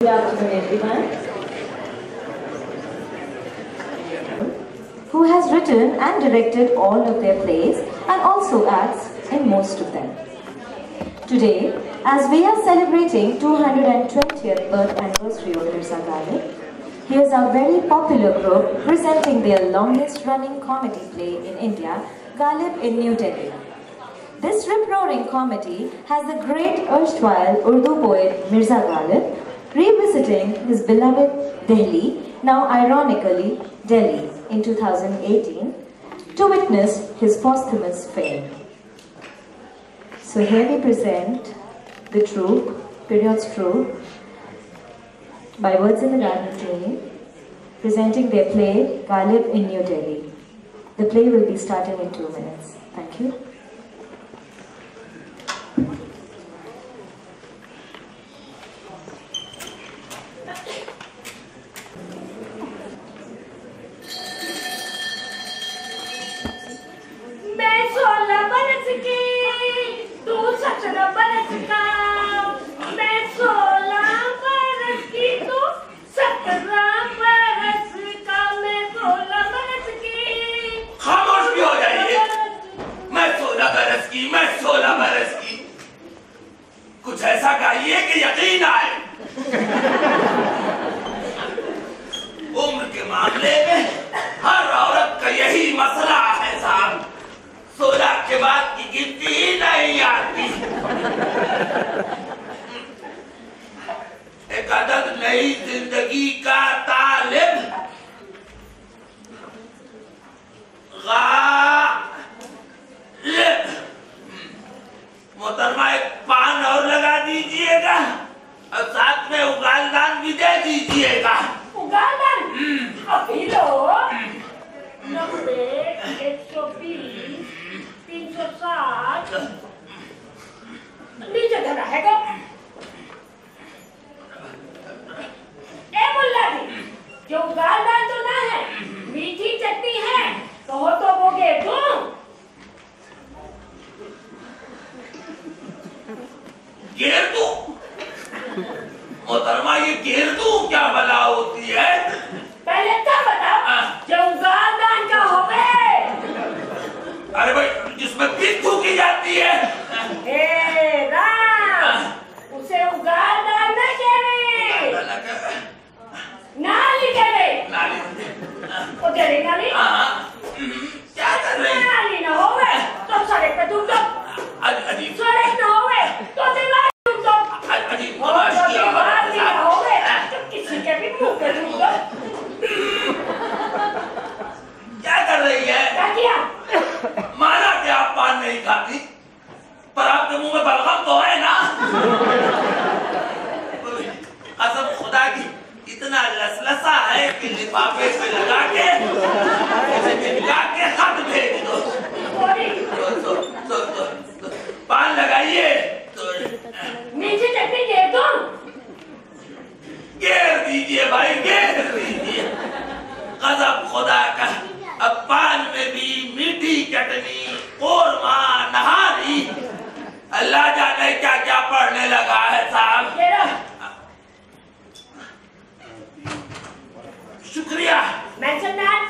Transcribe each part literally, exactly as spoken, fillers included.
Good afternoon, everyone. Who has written and directed all of their plays and also acts in most of them. Today, as we are celebrating two hundred twentieth birth anniversary of Mirza Ghalib, here's our very popular group presenting their longest running comedy play in India, Ghalib in New Delhi. This rip-roaring comedy has the great erstwhile Urdu poet Mirza Ghalib revisiting his beloved Delhi, now ironically Delhi, in two thousand eighteen, to witness his posthumous fame. So here we present the troupe, Pierrot Troupe, by Words in the Garden team, presenting their play, Ghalib in New Delhi. The play will be starting in two minutes. Thank you. मैं सोलह बरस की, कुछ ऐसा गाइए कि यकीन आए। उम्र के मामले में हर औरत का यही मसला है साहब, सोलह के बाद की गिनती ही नहीं आती। एक अदद नई जिंदगी का तालिब मोहतरमा एक पान और लगा दीजिएगा और साथ में उगालदान भी दे दीजिएगा। उगालदान? अभी लो। नब्बे, एक सौ बीस, तीन सौ साठ, नीचे धरा है क्या? ए मुल्ला जी, जो उगालदान तो ना है, मीठी चटनी है, कहो तो वो दे दूं? घेर दूं? मोहतरमा ये घेर दूं क्या भला होती है? पहले क्या बताओ, जो उगालदान का हो गए? अरे भाई जिसमें पीठ थूकी जाती है। ए राम, उसे उगालदान न कहवे, नाली कहवे। नाली? ओ तेरी नाली? हाँ। क्या कर रही? नाली न होवे तो सड़क पे तुम तो। अजीब। सड़क न होवे तो दीवार तुम तो। अजीब तमाश किया दीवार भी न होवे तो किसी के भी मुंह पे तुम तो। क्या कर रही है? क्या किया? माना कि आप पान नहीं खाती, पर आपके मुंह में बलगम तो है ना? कसम खुदा की इतना लसलसा है कि लिफाफे पे लगा के लगा के खत भेज दो। तो, तो, तो, तो, पान लगाइए तो नीचे चटनी दे दो। घेर दीजिए भाई, घेर दीजिए। कसम खुदा का अब पान में भी मीठी चटनी, कोरमा, नहारी, अल्लाह जाने क्या क्या पढ़ने लगा है साहब। शुक्रिया। Mention that.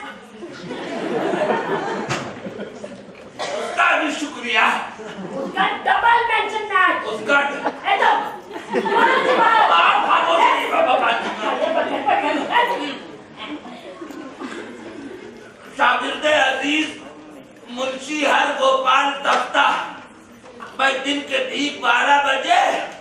उसका भी शुक्रिया। उसका डबल मेंशन दैट। उसका ए तो आप खामोशी बाबा। शागिर्दे अजीज मुंशी हर गोपाल दफ्ता भाई दिन के ठीक बारह बजे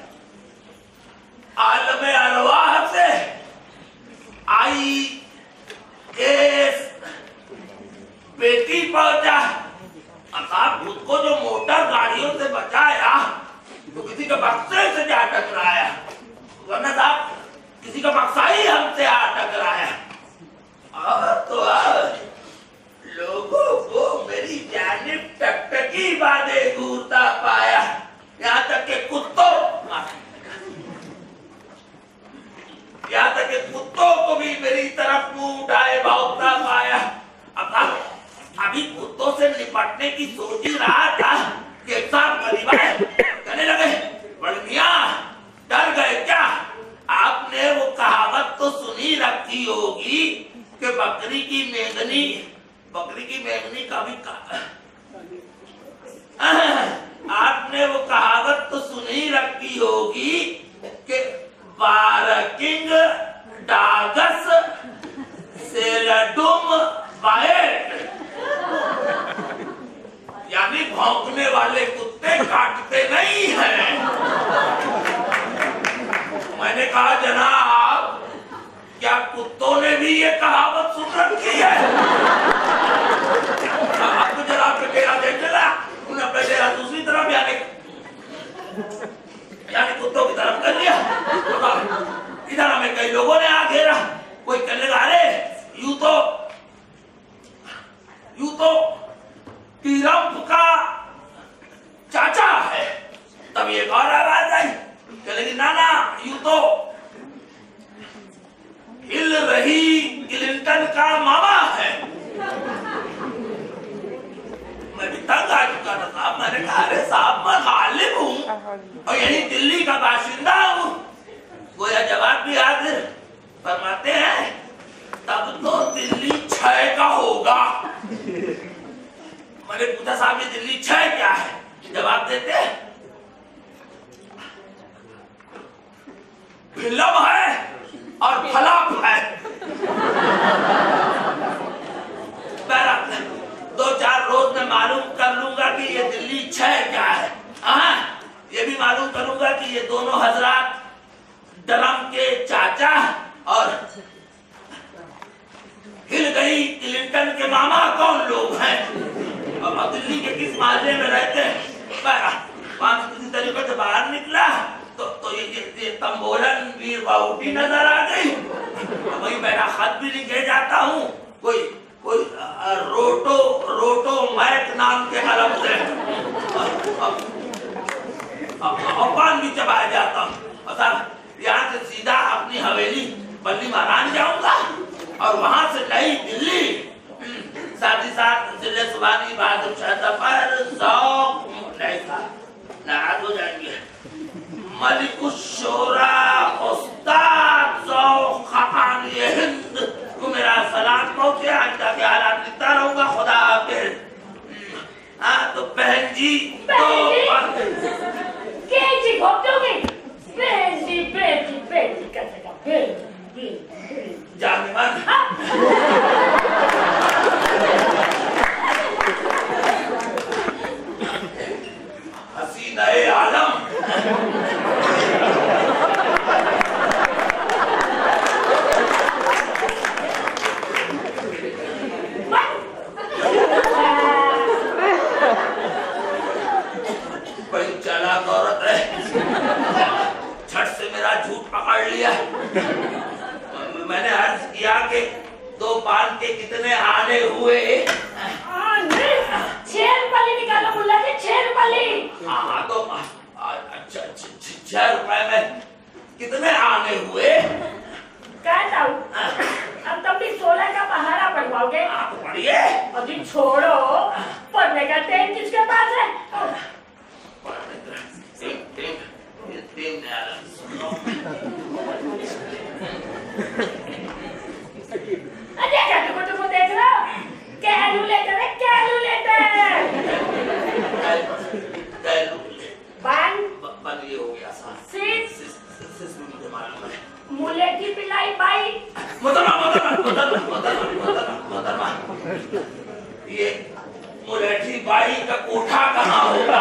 आलम अरवाह से आई एस बेटी पहुंचा। अब खुद को जो मोटर गाड़ियों से बचाया तो किसी का बक्से से जा टकराया, वरना साहब किसी का बक्सा ही हमसे आ टकराया। और तो अब लोगों को मेरी जानिब टकटकी बातें घूरता पाया, यहाँ तक के कुत्तों यहाँ तक के कुत्तों को भी मेरी तरफ मुंह उठाए भौंकता पाया। अब अभी कुत्तों से निपटने की सोच ही रहा था कि एक साथ परिवार कहने लगे, बड़मियां डर गए क्या? आपने वो रखी होगी कि बकरी की मेंगनी, बकरी की मेंगनी का भी का... आपने वो कहावत तो सुनी रखी होगी कि बारकिंग डागस सेलडुम बाएट, यानी भौंकने वाले कुत्ते काटते नहीं हैं। मैंने कहा जनाब, क्या कुत्तों ने भी ये कहावत सुन रखी है? अब तो जनाब का डेरा देख चला, उन्हें अपना डेरा दूसरी तरफ यानी यानी कुत्तों की तरफ कर लिया। इधर हमें कई लोगों ने आ घेरा, कोई कहने लगा अरे यूं तो यूं तो पीरम्प का चाचा है। तब एक और आवाज आई, कहने ना ना यूं तो हिल रही क्लिंटन का मामा है। मैं भी तंग आ चुका था साहब। मैंने कहा अरे साहब मैं गालिब हूँ और यही दिल्ली का बाशिंदा हूँ। गोया जवाब भी हाजिर फरमाते हैं, तब तो दिल्ली छह का होगा। मैंने पूछा साहब ये दिल्ली छह क्या है? जवाब देते फिल्म है और फलाप है। दो चार रोज में मालूम कर लूंगा कि ये दिल्ली छह क्या है। हाँ, ये भी मालूम करूंगा कि ये दोनों हजरात ड्रम के चाचा और हिल गई क्लिंटन के मामा कौन लोग हैं और दिल्ली के किस मोहल्ले में रहते हैं। वहां से किसी तरीके से बाहर निकला तो तो ये ये, ये तंबोलन वीर बाउटी नजर आ गई। वही बैठा खत भी लिखे जाता हूँ, कोई कोई रोटो रोटो मैक नाम के कलम से और पान भी चबाया जाता हूँ। और साहब यहाँ से सीधा अपनी हवेली बल्ली महारान जाऊंगा और वहां से नई दिल्ली, साथ ही साथ जिले सुबानी बहादुर शाह सफर सौक नहीं था नाराज हो जाएंगे। मलिकुशोरा उस्ताद ज़ौक़ खान ये हिंद को मेरा सलाम पहुंचे। आज तक हालात लिखता रहूंगा। खुदा हाफिज़। हाँ तो बहन जी तो कैसी घोटोगे? बहन जी बहन जी बहन जी कैसे का बहन जी जाने मन हसीन ए आलम बड़ी चालाक औरत है। झट से मेरा झूठ पकड़ लिया। मैंने अर्ज किया कि दो पान के कितने आने हुए? छह रुपये निकालो मुल्ला जी, छह रुपये। हाँ तो अच्छा छह रुपए में कितने आने हुए? कहता हूँ अब तुम भी सोलह का पहाड़ा पढ़वाओगे। आप पढ़िए। अभी छोड़ो, पढ़ने का टाइम किसके पास है? तीन तीन तीन अरे क्या तुम तुम देख रहे हो? कैलकुलेटर है, कैलकुलेटर। वन वन ये हो गया साहब। सिक्स सिक्स मुझे मालूम है। मूले की पिलाई बाई। मोहतरमा मोहतरमा मोहतरमा मोहतरमा मोहतरमा ये मुलेठी बाई का कोठा कहाँ होगा?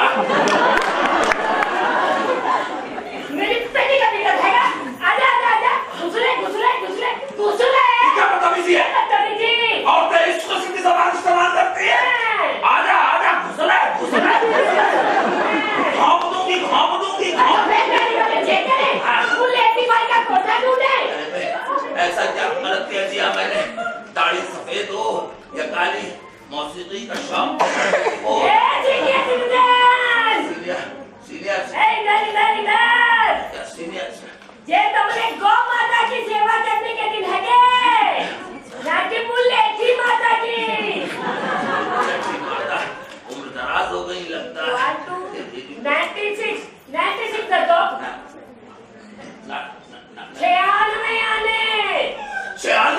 मेरी पेटी का बिगड़ जाएगा। आजा आजा आजा, घुसले घुसले घुसले घुसले। क्या बदतमीजी है? बदतमीजी। औरतें इस किस्म की ज़बान इस्तेमाल करती हैं। आजा आजा घुसले घुसले। घोंप दूंगी घोंप दूंगी घोंप। मुलेठी बाई का कोठा ढूंढे। ऐसा क्या गलत कह दिया मैंने? दाढ़ी सफेद हो या काली, मौसीकी का शौक हो। सीनियर सीनियर सीनियर इधर इधर इधर। सीनियर ये तुमने गौ माता की सेवा करने के दिन है के? ना कि मुलेठी माता की। मुलेठी माता उम्र दराज हो गई लगता है। नाइन्टी सिक्स नाइन्टी सिक्स कर दो। छियानवे आने। छियानवे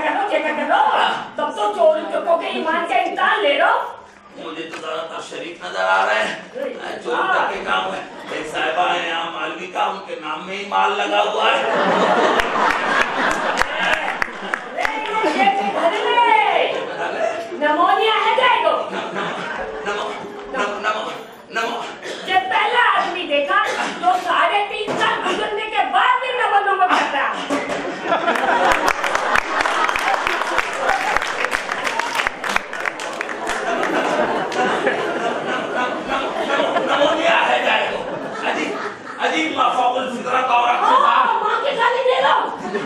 करो चेक करो, तब तो चोर चोरों के ईमान का इम्तिहान ले लो। मुझे तो ज्यादातर शरीफ नजर आ रहे हैं, चोर के काम है। एक साहिबा है यहाँ मालवी का, उनके नाम में ही माल लगा हुआ है। नमोनिया है जाएगो। नमो नमो नमो नमो। जब पहला आदमी देखा तो साढ़े तीन साल गुजरने के बाद भी नमो नमो करता। नमोनिया है जाएगो। अजीब अजीब माफाकुल फितरत और माँ की गाली दे लो।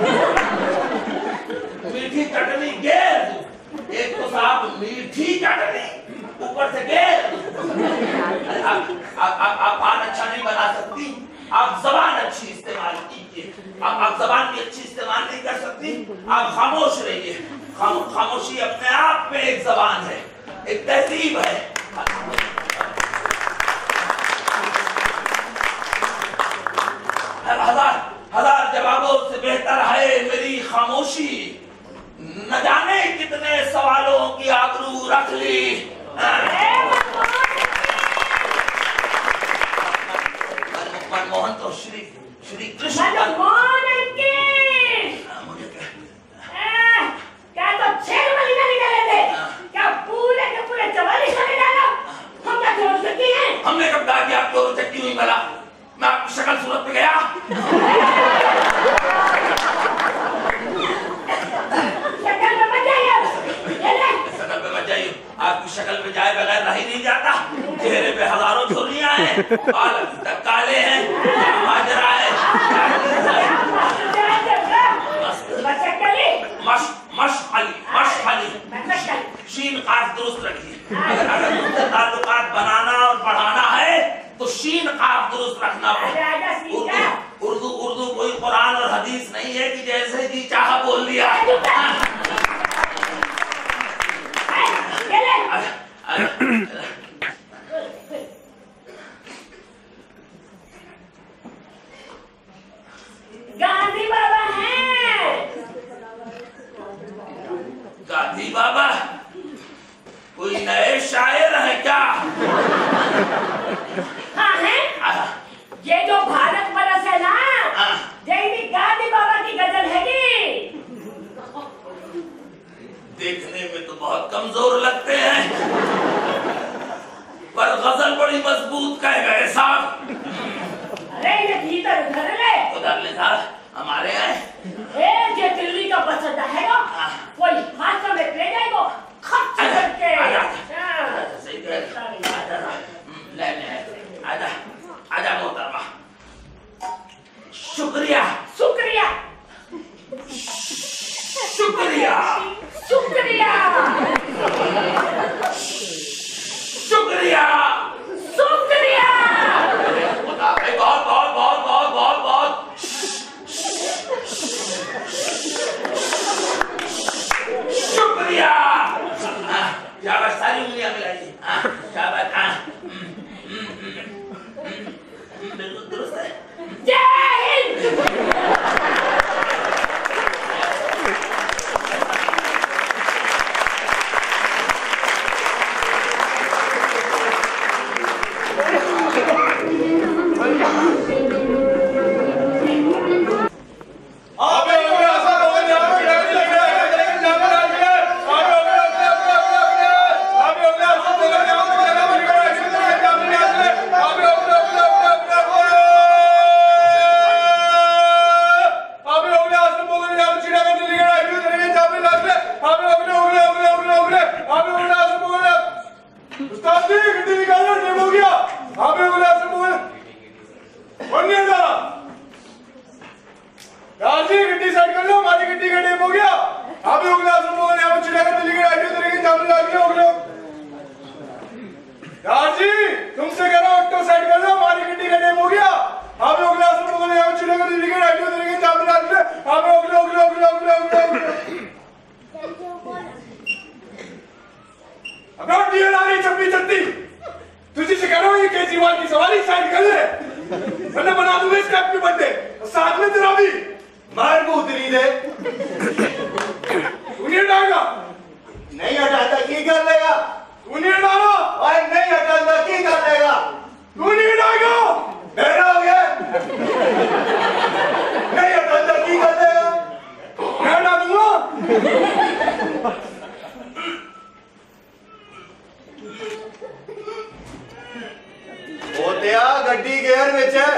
मीठी चटनी गेर, एक तो साहब मीठी चटनी ऊपर से गेर। आप आप आप आप पान अच्छा नहीं बना सकती, आप जबान अच्छी इस्तेमाल कीजिए। आप आप जबान की अच्छी इस्तेमाल नहीं कर सकती, आप खामोश रहिए। खाम, खामोशी अपने आप में एक जबान है, एक तहजीब है। हजार हजार जवाबों से बेहतर है मेरी खामोशी। न जाने कितने सवालों की आबरू रख ली। मनमोहन तो श्री श्री कृष्ण क्या तो छह वाली ना निकाले थे, क्या पूरे के पूरे चवालीस वाले डालो। हम क्या चोर चक्की हैं? हमने कब कहा कि आप चोर चक्की हुई? भला मैं आपकी शक्ल सूरत पे गया? आपकी शक्ल पे जाए बगैर रह ही नहीं जाता। चेहरे पे हजारों झुर्रियां हैं, बाल अभी तक काले हैं, माजरा है। मशअली मशअली शीन काफ दुरुस्त रखिए। अगर अगर मुझसे ताल्लुकात बनाना और बढ़ाना है तो शीन काफ दुरुस्त रखना पड़ेगा। उर्दू उर्दू उर्दू कोई कुरान और हदीस नहीं है कि जैसे जी चाहा बोल दिया। गांधी बाबा हैं। गांधी बाबा कोई नए शायर है क्या? हाँ है। ये जो भारत बरस है ना, यही गांधी बाबा की गजल है कि? देखने में तो बहुत कमजोर लगते हैं, पर गजल बड़ी मजबूत कह गए साहब। अरे ये भीतर उधर ले उधर ले साहब, हमारे यहाँ ए ये दिल्ली का बच्चा है ना, कोई हाथ में ले जाएगा खर्च करके। सही कह रहे, ले ले आजा आजा मोहतरमा। शुक्रिया शुक्रिया शुक्रिया शुक्रिया शुक्रिया शुक्रिया। बहुत बहुत बहुत बहुत बहुत बहुत शुक्रिया। क्या बात, सारी उंगलियां मिलाइए। क्या बात, बिल्कुल दुरुस्त है। जय हिंद। साथ में तेरा भी मार को उतरी दे। होतिया गड्डी गेयर विच है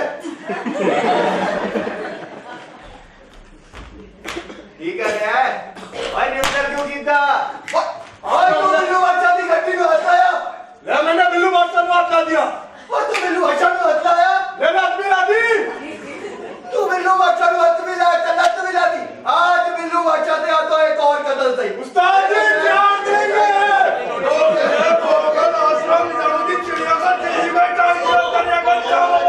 की कर रहा है भाई न्यूट्रल क्यों कीता और तू बिल्लू बादशाह दी गड्डी में हाथ लाया ले मैंने बिल्लू बादशाह को हाथ ला दिया और तू बिल्लू बादशाह को हाथ लाया ले हाथ मिला दी तू बिल्लू बादशाह को हाथ मिला हाथ मिला दी आज बिल्लू बादशाह से आता एक और कदम सही उस्ताद जी ध्यान देंगे आश्रम जरूरी चिड़ियाघर दिल्ली में ट्रांसफर करने का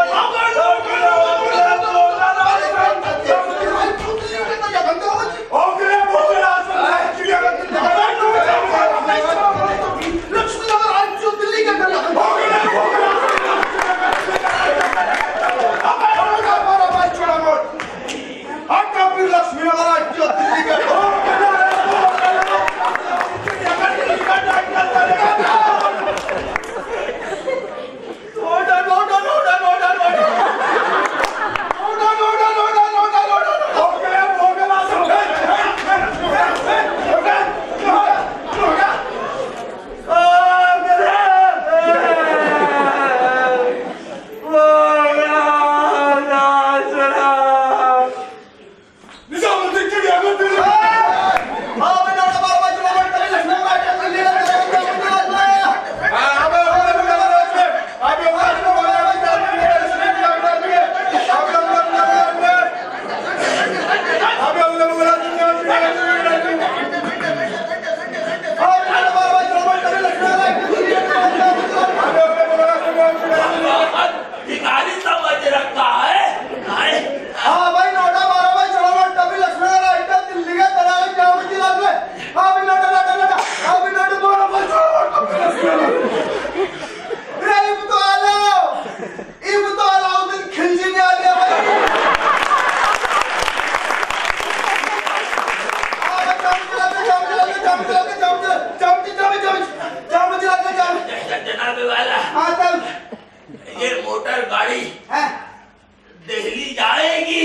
ये मोटर गाड़ी दिल्ली जाएगी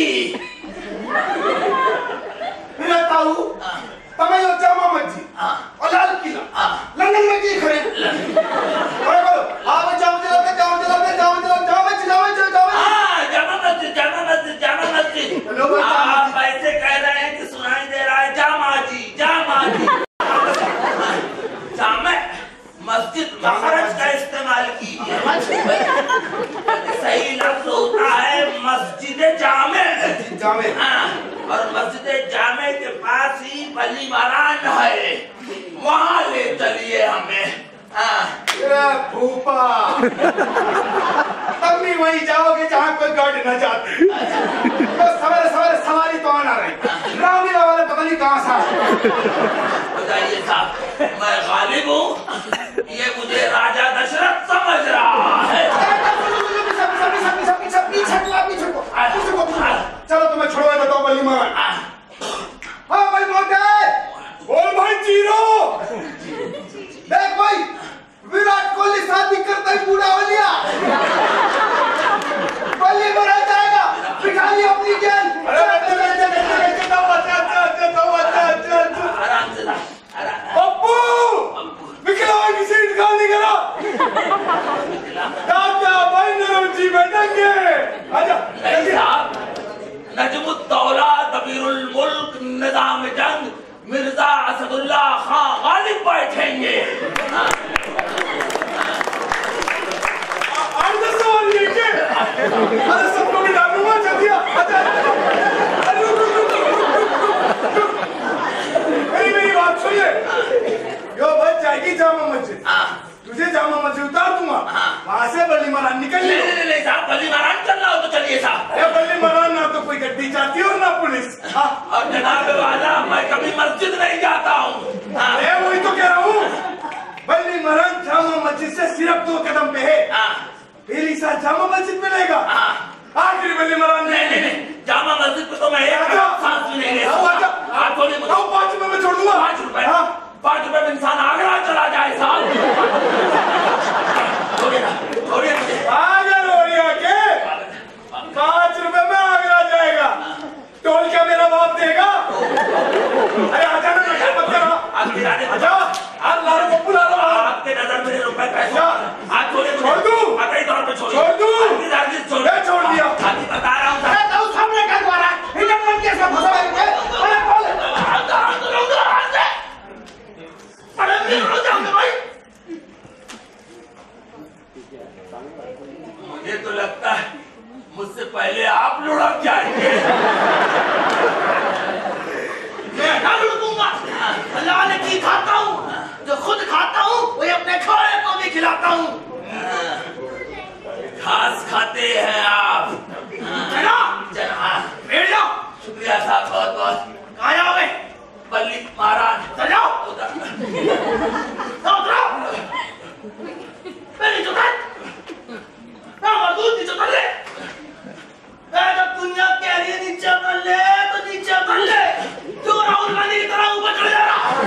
तमें यो जामा मस्जिद और लाल किला लंदन में की खड़े बोलो बोलो आप जाओ चलो के जाओ चलो के जाओ चलो जाओ जाओ जाओ जाओ हां जामा मस्जिद जामा मस्जिद जामा मस्जिद आप ऐसे कह रहे हैं कि सुनाई दे रहा है जामा जी जामा जी जामा मस्जिद मखरज का इस्तेमाल कीजिए सही लफ्ज होता है मस्जिद जामे जामे हाँ और मस्जिद जामे के पास ही बली मरान है वहाँ ले चलिए हमें हाँ भूपा तब भी वहीं जाओगे जहाँ कोई गाड़ी न जाती तो सवेरे सवेरे सवारी तो आना रही रामीला वाले पता नहीं कहाँ से बताइए साहब मैं गालिब हूँ ये मुझे राजा दशरथ समझ रहा है चलो तुम्हें छोड़वा देता हूँ बली महाराज हाँ भाई मोटे बोल भाई जीरो देख भाई विराट कोहली शादी करता ही बूढ़ा हो लिया बल्ली में रह जाएगा बिठा लिया अपनी जेल आराम से पप्पू निकला की सीट खाली करा दादा भाई नरोजी बैठेंगे आजा साहब नजमुद्दौला कबीरुल मुल्क निजाम जंग मिर्जा असदुल्ला खां गालिब बैठेंगे अरे सबको भी डालूंगा जल्दी मेरी मेरी बात सुनिए यो बच जाएगी जामा मस्जिद तुझे जामा मस्जिद उतार दूंगा वहां से बल्ली महाराज निकल नहीं नहीं नहीं साहब बल्ली महाराज चलना हो तो चलिए साहब अरे बल्ली महाराज ना तो कोई गड्डी जाती और ना पुलिस और जनाब वाला मैं कभी मस्जिद नहीं जाता हूँ अरे वही तो कह रहा हूँ बल्ली महाराज जामा मस्जिद से सिर्फ दो कदम पे है मेरी साथ जामा मस्जिद मिलेगा आखिर बल्ली महाराज नहीं नहीं नहीं जामा मस्जिद पे तो मैं एक सांस भी नहीं ले सकता आप थोड़ी मुझे पाँच रुपए में छोड़ दूंगा पाँच रुपए पाँच रुपए में इंसान आगरा चला जाए साहब छोड़िए ना छोड़िए मुझे पागल हो रही है के पाँच रुपए में आगरा जाएगा टोल क्या मेरा बाप देगा अरे आ जाना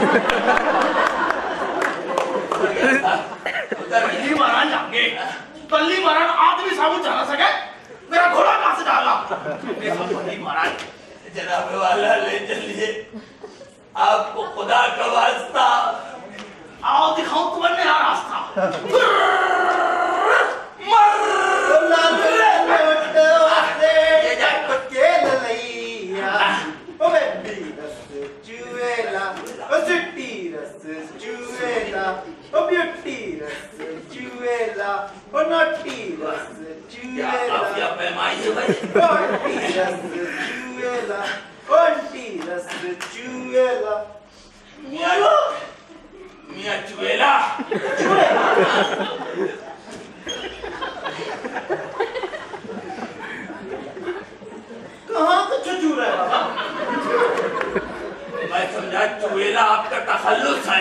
कल्ली महाराज जाएंगे, कल्ली महाराज आदमी साबुत चला सके, मेरा घोड़ा कहाँ से जाएगा? कल्ली महाराज जनाब वाला ले चलिए, आपको खुदा का वास्ता, आओ दिखाऊं तुम्हें नया रास्ता। मर ये जाए के ललैया ओ बेबी रस चुएला ओ सिटी रस चुएला ओ ब्यूटी रस चुएला ओ नोटी रस चुएला क्या पैमाई है भाई? नोटी रस चुएला ओंटी रस चुएला मियां मियां चुएला चुएला कहाँ कुछ चू रहा है बाबा? मैं समझा चुएला आपका तखल्लुस है।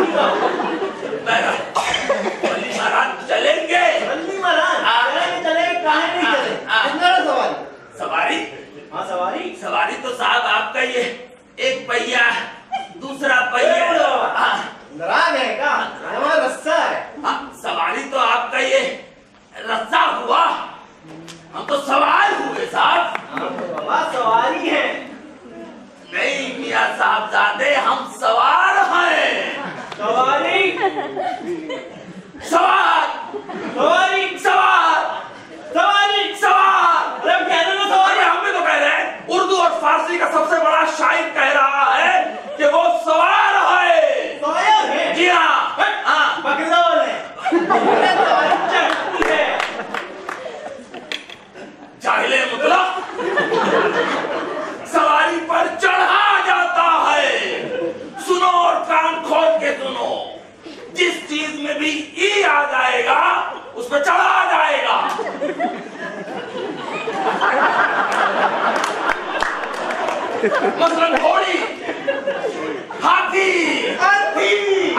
कल्ली महाराज चलेंगे? कल्ली महाराज चलेंगे चलेंगे काहे नहीं चले? कितना सवारी? सवारी? हाँ सवारी सवारी तो साहब आपका ये एक पहिया दूसरा पहिया नाराज है क्या? हमारा रस्सा है। हाँ, सवारी तो आपका ये रस्सा हुआ, हम तो सवार हुए साहब। बाबा सवारी है नहीं मियां साहबजादे, हम सवार हैं। सवारी सवार सवारी सवार सवारी सवार अरे हम कह रहे हो सवारी अरे हम भी तो कह रहे हैं। उर्दू और फारसी का सबसे बड़ा शायर कह रहा है कि वो सवार है। सवार है जी हाँ हाँ बकरौल है सवारी चढ़ती है जाहिले मुतलक सवारी पर चढ़ा जाता है। सुनो और कान खोल के सुनो, जिस चीज में भी ई आ जाएगा उस पर चढ़ा जाएगा। मसलन घोड़ी, हाथी, हाथी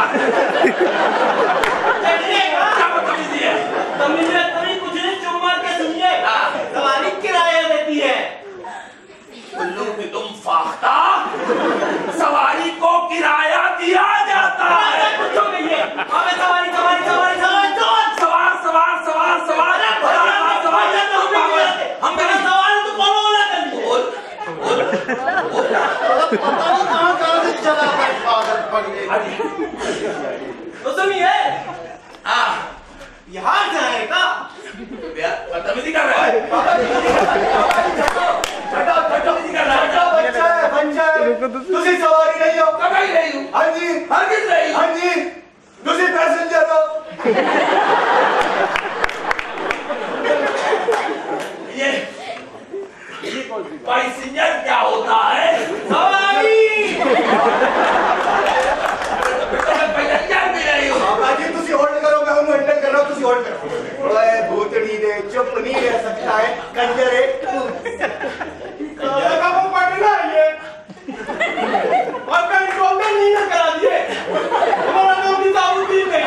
चढ़ने का क्या बदतमीजी है? तमीज है तमीज कुछ नहीं चुप मार के सुनिए सवारी किराया देती है उल्लू की तुम फाख्ता, सवारी को किराया दिया जाता है। कुछ हो गई है हमें सवारी सवारी सवारी सवारी सवार सवार सवार सवार सवार हम मेरा सवाल तो बोलो ना कर बोल बोल पता नहीं कहाँ कहाँ से चला गया पागल पड़ गई तो सुनिए हाँ यहाँ जाएगा बदतमीजी कर रहा है। बदतमीजी कर रहा है। बच्चा है बच्चा है तुझे सवारी नहीं हो कभी नहीं हूँ, हाँ जी हरगिज़ नहीं हूँ। हाँ जी तुझे पैसेंजर हो ये पैसेंजर क्या होता है? सवारी पैसेंजर भी नहीं हूँ। बाबा जी तुझे होल्ड करो मैं हूँ हैंडल कर रहा हूँ तुझे होल्ड करो ओए भूतड़ी दे चुप नहीं रह सकता है कंजर है कंजर का वो पढ़ना ये और कंट्रोल में नहीं ना करा दिए हमारा नाम भी दाऊदी में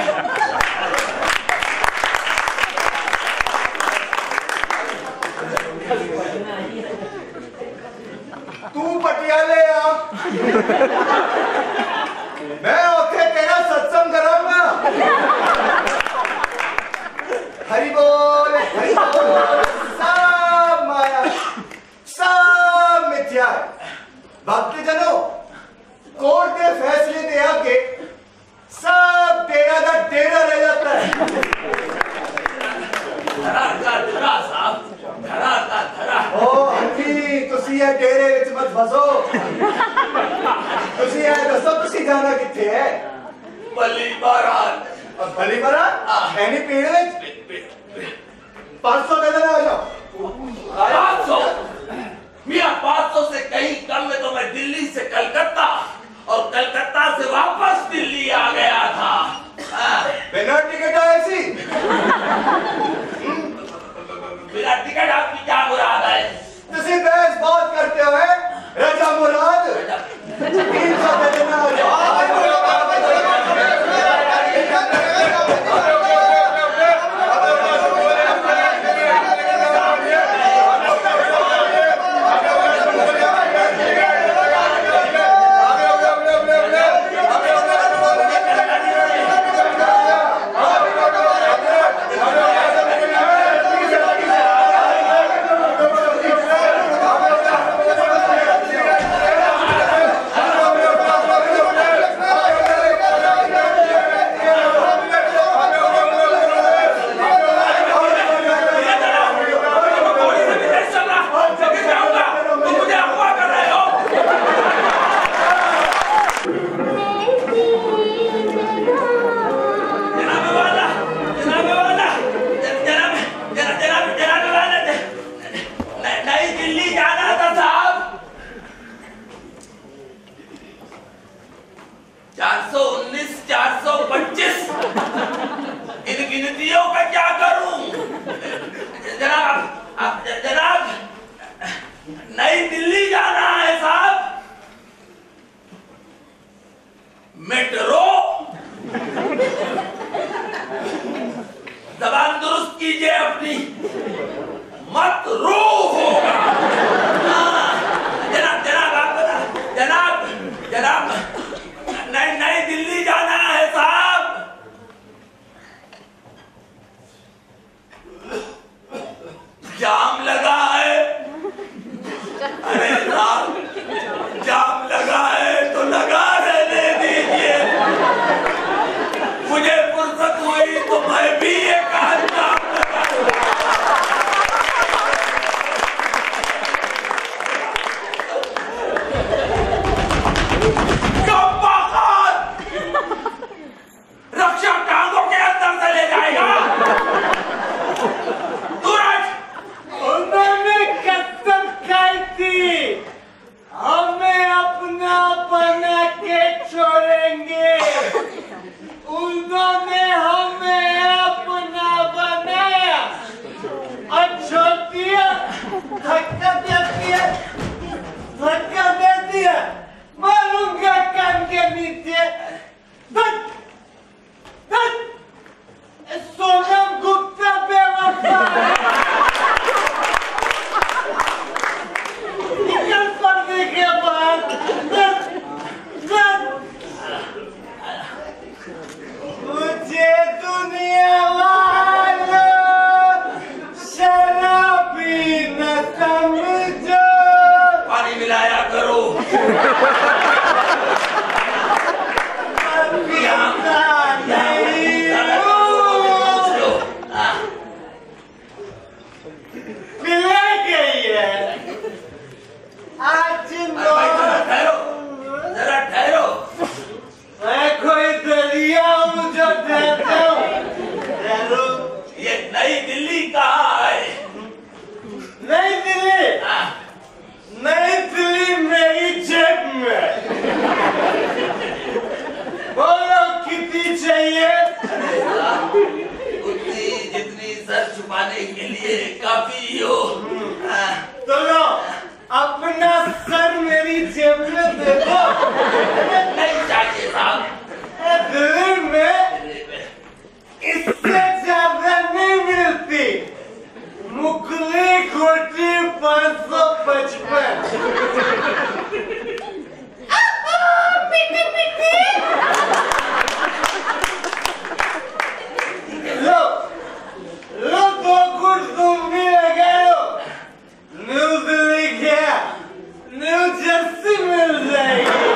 तू पटियाले आ मैं ओके तेरा सत्संग कराऊंगा हरि बोल हरि बोल सब माया सब मिथ्या भक्त जनों कोर्ट के फैसले दे आके सब तेरा का तेरा रह जाता है धरा का धरा साहब, धरा का धरा। ओ हंसी तुसी ये डेरे विच मत फसो तुसी ये दसो तुसी जाना किथे है बली बारात और भली बरा एनी पेड़ विच पाँच सौ दे देना आ जाओ पाँच सौ मियां पाँच सौ से कहीं कम में तो मैं दिल्ली से कलकत्ता और कलकत्ता से वापस दिल्ली आ गया था। बिना टिकट ऐसी बिना टिकट आपकी क्या मुराद है? तुसी बहस बहुत करते हो है राजा मुराद तीन सौ दे देना आ जाओ चार सौ उन्नीस, चार सौ पच्चीस, इन गिनतियों का क्या करूं? जनाब, जनाब, नई दिल्ली जाना है साहब। मेट्रो, जबान दुरुस्त कीजिए अपनी, मत रो होगा। जनाब, जनाब, आप बता, जनाब, जनाब, नई नई दिल्ली जाना है साहब। जाम लगा है। अरे साहब, जाम लगा है तो लगा रहने दीजिए। मुझे फुर्सत हुई तो मैं भी एक आध जाम लगा। रक्षा टांगों के अंदर से ले जाएगा। उन्होंने कसम खाई थी, हमें अपना बना के छोड़ेंगे। उन्होंने हमें अपना बनाया और छोड़ दिया। धक्का दे दिया, धक्का दे दिया। मारूंगा कान के नीचे। धक, धक। सोनम गुप्ता बेवफा निकल पड़ने के बाद मुझे दुनिया वालों शराबी न समझो। पानी मिलाया करो। मिला गई है आज। ठहरो, जरा ठहरो। मैं कोई दरिया हूँ जो ठहरता हूँ। ठहरो। ये नई दिल्ली कहाँ है? नई दिल्ली, नई दिल्ली मेरी जेब में। बोलो कितनी चाहिए? उतनी जितनी सर छुपाने के लिए काफी हो। तो लो, अपना सर मेरी जेब में दे दो। नहीं चाहिए साहब। दिल्ली में इससे ज्यादा नहीं मिलती। मुकली खोटी पाँच सौ पचपन। लो, लो दो गुट तुम भी लगा लो। न्यू दिल्ली क्या, न्यू जर्सी मिल जाएगी।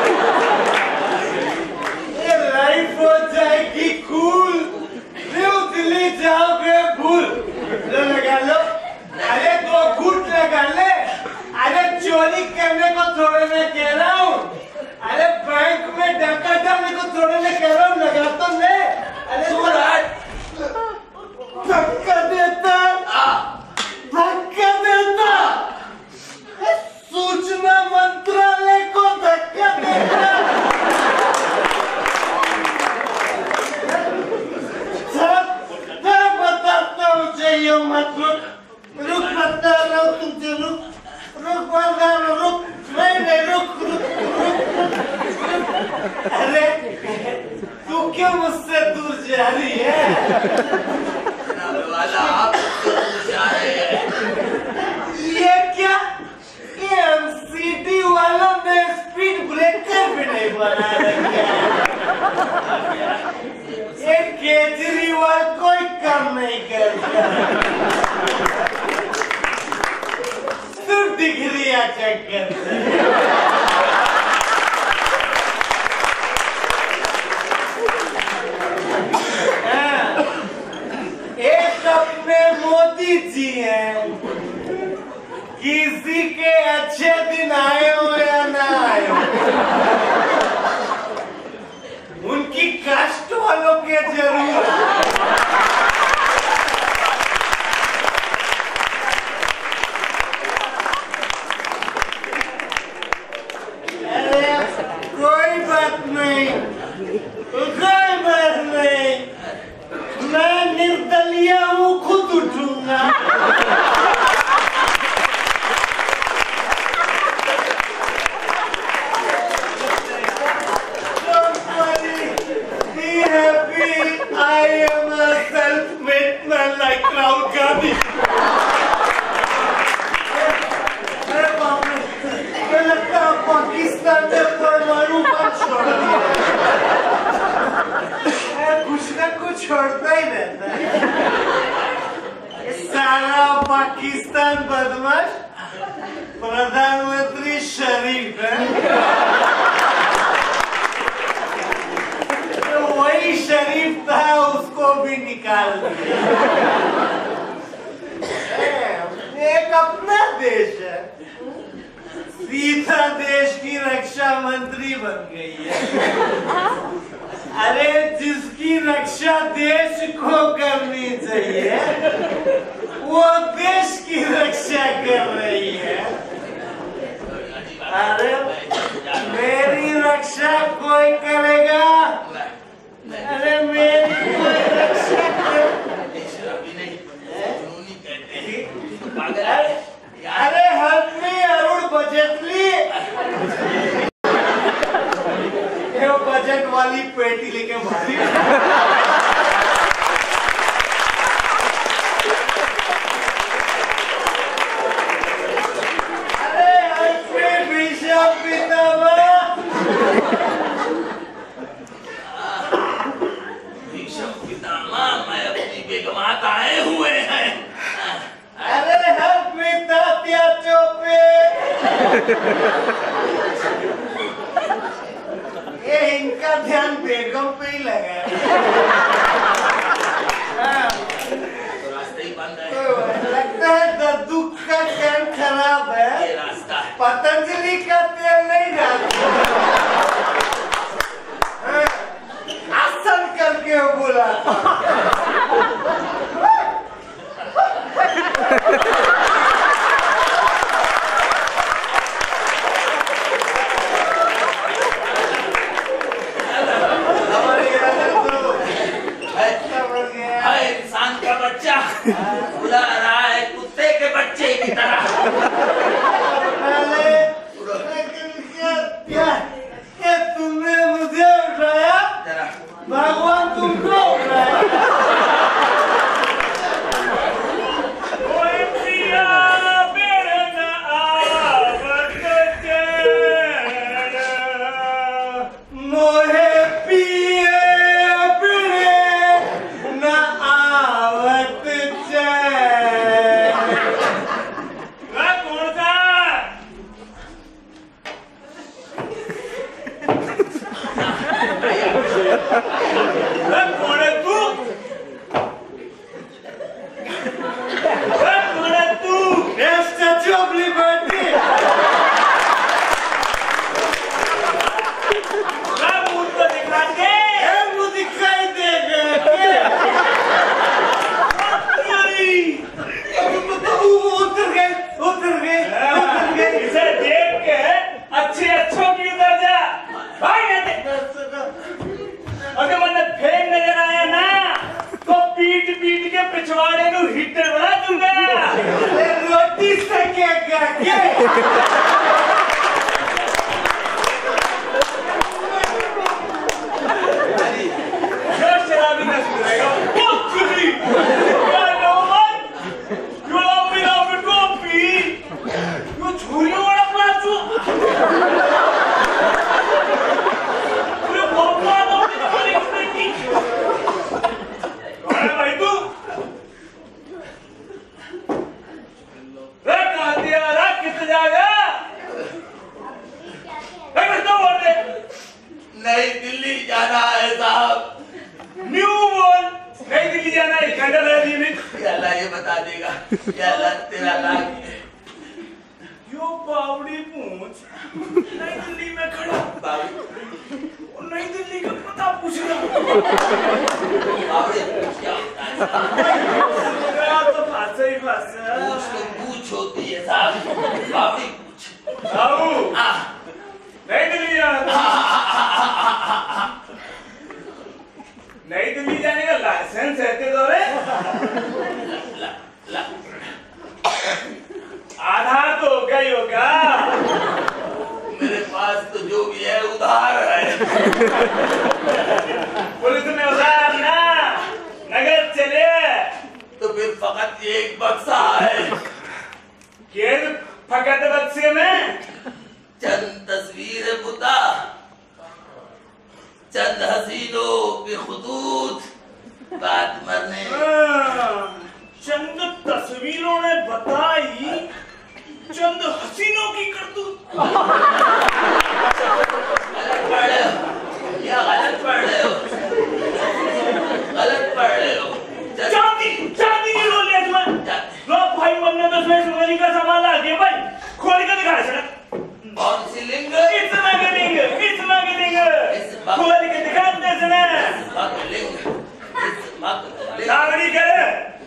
ये लाइफ हो जाएगी कूल। न्यू दिल्ली जाओगे भूल। लो लगा लो। अरे दो गुट लगा ले। अरे चोरी करने को थोड़े मैं कह रहा हूँ। अरे बैंक में डका डालने को थोड़े मैं कह रहा हूँ। लगा तो ले। अरे धक्का देता, धक्का देता। सूचना मंत्रालय को धक्का देता। मैं बताता हूँ, चाहिए मत रुक, रुक बता रहा हूँ तुमसे। रुक, रुक बता रहा हूँ, रुक। नहीं नहीं रुक, रुक, रुक। अरे तू क्यों मुझसे दूर जा रही है? वाला आप जा रहे हैं। ये क्या? ये एमसीडी वालों ने स्पीड ब्रेकर भी नहीं बना रखा है। ये केजरीवाल कोई काम नहीं करता। सिर्फ डिग्रियां चेक करते हैं। एक अपने मोदी जी हैं। किसी के अच्छे दिन आए हो या ना आए हो, उनकी कास्ट वालों के जरूर। पाकिस्तान बदमाश प्रधानमंत्री शरीफ है तो वही शरीफ था उसको भी निकाल दिया। एक अपना देश है, सीधा देश की रक्षा मंत्री बन गई है। अरे जिसकी रक्षा देश को करनी चाहिए वो देश की रक्षा कर रही है। अरे मेरी रक्षा कोई करेगा? अरे मेरी कोई रक्षा कर... अरे हल्दी अरुण बजटली वो बजट वाली पेटी लेके मारी। अरे हल्दी बिशप पितामह बिशप पितामह मैं अपनी बेगमात आए हुए हैं। अरे हम तात्या चौपे ये इनका ध्यान बेगम पे ही लगा है। तो रास्ते ही बंद है। लगता है दद्दू का कान खराब है। ये रास्ता है। पतंजलि का तेल नहीं डालता। आसन करके वो बोला इंसान का बच्चा बुला रहा है कुत्ते के बच्चे की तरह। क्या क्या तुमने मुझे उठाया? भगवान तुमको उठाया। नई दिल्ली जाने का लाइसेंस है तेरे दौरे? आधार तो हो गया ही होगा। मेरे पास तो जो भी है उधार है। पुलिस में उधार ना, नगद चले तो फिर फकत ये एक बक्सा है। केर फकत बक्से में चंद तस्वीरें बुता, चंद हसीनों के खुदूत, बात मरने चंद तस्वीरों ने बताई चंद हसीनों की करतूत। गलत पढ़ रहे हो, या गलत पढ़ रहे हो, गलत पढ़ रहे हो। चांदी चांदी की रोल है तुम्हें। लो भाई मन्नत तो इसमें सोने का सामान आ गया भाई, खोल के दिखा सड़क। कौन सी लिंग? इतना के लिंग, इतना के लिंग, खोल के दिखा दे सना। तावड़ी करे,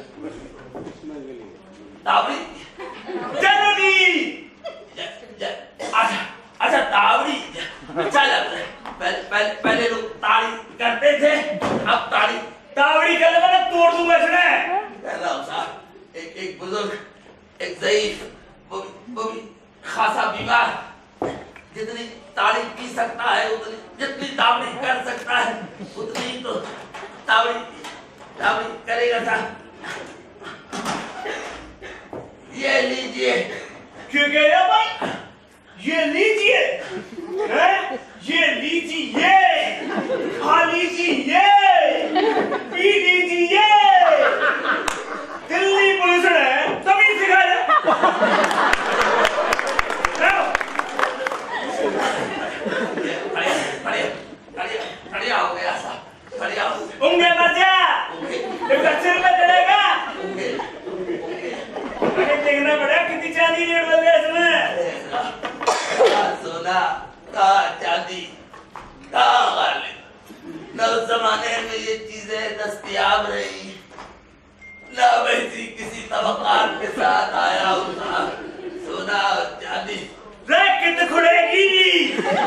तावड़ी, जननी। अच्छा, अच्छा तावड़ी, चल पहले पहले पहले लोग ताड़ी करते थे, अब ताड़ी तावड़ी कर ले मैं तोड़ दूंगा इसने। कह रहा हूँ साहब, एक एक बुजुर्ग, एक ज़ईफ, वो वो भी खासा बीमार, जितनी ताड़ी पी सकता है उतनी, जितनी तावड़ी कर सकता है उतनी तो तावड़ी तावड़ी करेगा साहब। ये लीजिए। क्यों कह रहा भाई? ये लीजिए, हैं? ये लीजिए, खा लीजिए, पी लीजिए। दिल्ली पुलिस ने तभी सिखाया। खड़िया हो गया साहब, खड़िया हो गया। उंगे मर जा, एक सिर में चढ़ेगा। उंगे, उंगे। देखना पड़ेगा कितनी चांदी रेट बन गया इसमें। सोना, कहाँ चांदी, कहाँ गालिब। न उस जमाने में ये चीजें दस्तयाब रही, न वैसी किसी तबकात के साथ आया होता। सोना और चांदी रैकेट खुलेगी।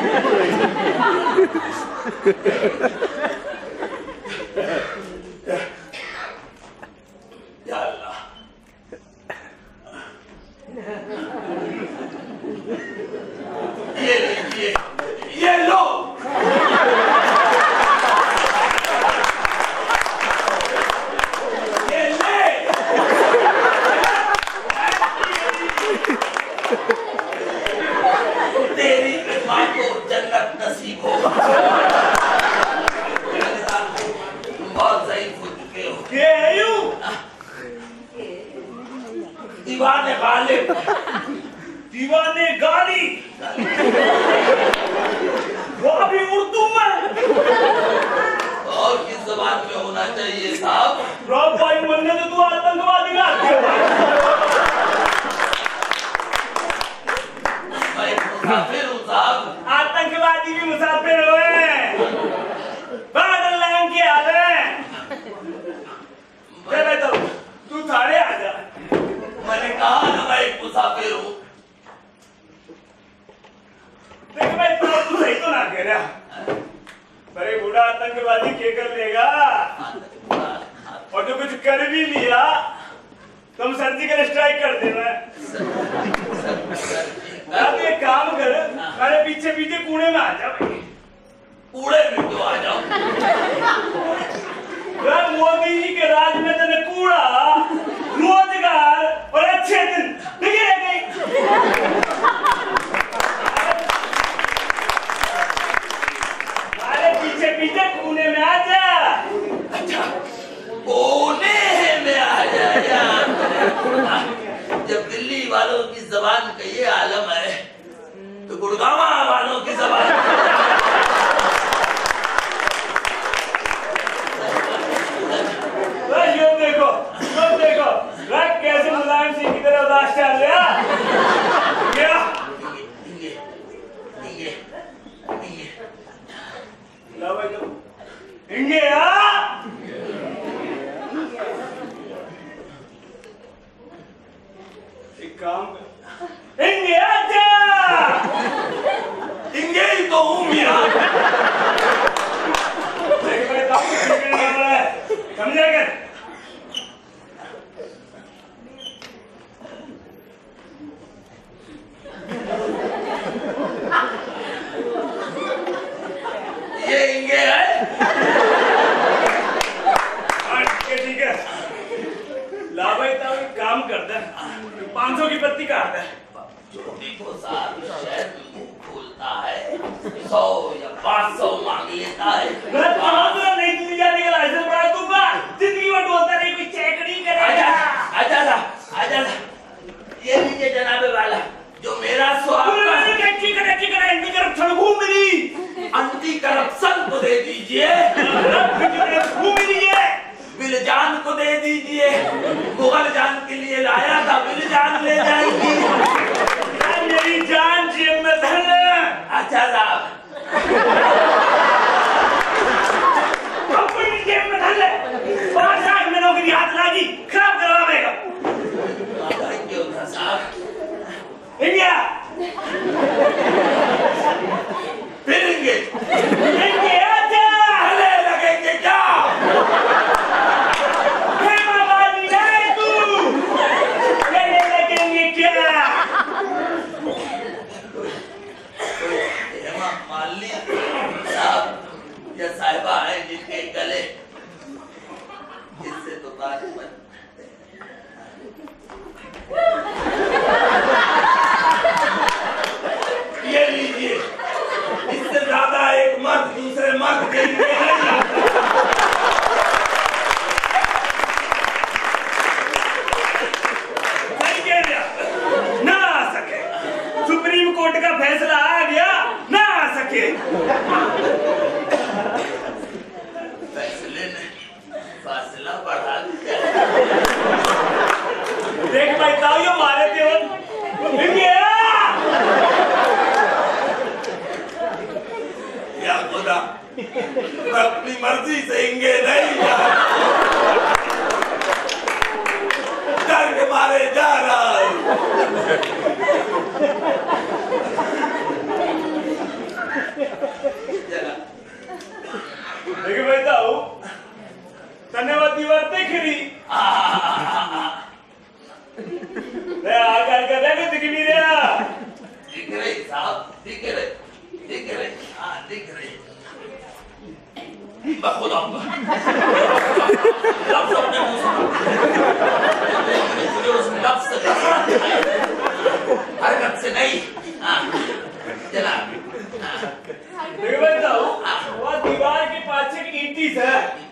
या अल्लाह, ये लीजिए, ये लो। ये ले। तेरी माँ को जन्नत नसीब हो। तुम बहुत ज़ईफ हो चुके हो। क्या है यूं? दीवाने गालिब, दीवाने गाली, वो अभी उर्दू में और किस जबान में होना चाहिए साहब? रॉब भाई मन्ने तो तू आतंकवादी का मैं मुसाफिर हूँ साहब। आतंकवादी भी मुसाफिर हुए। बादल लाइन के आ रहे चले तो तू थाने आ जा। मैंने कहा ना मैं एक मुसाफिर हूँ। देख भाई तो तू सही तो ना कह रहा। बड़े बूढ़ा आतंकवादी क्या कर लेगा? और जो कुछ कर भी लिया तुम सर्जिकल स्ट्राइक कर देना। तो एक काम कर, मेरे पीछे पीछे कूड़े में आ जा। कूड़े में क्यों आ जाओ? मोदी जी के राज में तेने कूड़ा, रोजगार और अच्छे दिन दिखे रह गई। अरे पीछे पीछे कोने में आ जा। अच्छा कोने में आ जा। जब दिल्ली वालों की जबान का ये आलम है तो गुड़गावा वालों की जबान। देखो तुम देखो रख कैसे मुलायम सिंह की तरह उदास चल रहा क्या? इंगे, इंगे, इंगे, लो भाई तुम इंगे आ एक काम कर, इंगे आजा। इंगे ही तो हूँ मियाँ। देख भाई ताऊ सीखने वाला है, समझे क्या? ये इंगे है। ठीक है ठीक है, ला भाई ताऊ एक काम कर दे, पाँच सौ की पत्ती काट दे। छोटी को साथ शहर में मुंह खोलता है, सौ या पाँच सौ मांग लेता है। नहीं तुझे जाने का लाइसेंस बड़ा दूंगा, जिंदगी में डोलता नहीं कोई चेक नहीं करेगा। जनाबे वाला जो मेरा स्वागत अंटी करप्शन को दे दीजिए, बिल जान को दे दीजिए। मुगल जान के लिए लाया था, बिल जान ले जाएगी। मेरी जान जेब में धर ले। अच्छा साहब, अपनी जेब में धर ले। पाँच लाख में नौकरी हाथ लागी, खराब करवा देगा। क्यों था साहब? इंडिया फिरेंगे इंडिया गले लगेंगे क्या? हेमाबादी नहीं तू, गले लगेंगे क्या? हेमा मालिनी साहब या साहिबा है जिनके गले, इससे तो बात बन। ये लीजिए, इससे ज्यादा एक मर्द दूसरे मर्द के लिए नहीं। सही कह रहा, ना आ सके। सुप्रीम कोर्ट का फैसला आ गया, ना आ सके। फैसले ने फासला बढ़ा दिया। देख भाई ताऊ मारे थे इंडिया। या खुदा, मैं अपनी मर्जी से इंगे नहीं जा, डर के मारे जा रहा हूं। देखिए भाई ताऊ, धन्यवाद दीवार देख रही। आगे आगे देखो दिख नहीं रहा। दिख रही साहब, दिख रही, दिख रही, हाँ दिख रही। खुदा लफ्ज़ अपने मुंह से, उस लफ्ज़ से हरकत से नहीं। हाँ जनाब, देखिए भाई ताऊ, वो दीवार के पाछे की ईंटी से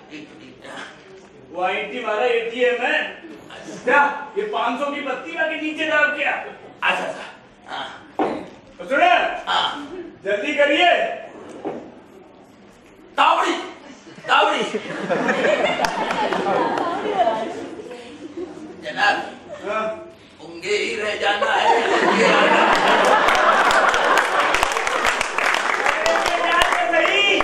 वो ईंटी मारा एटीएम है क्या? ये पाँच सौ की बत्ती के नीचे डाल क्या? अच्छा अच्छा, हाँ तो सुने, हाँ जल्दी करिए। तावड़ी तावड़ी जनाब, हाँ। उंगे ही रह जाना है, उंगे आना। सही।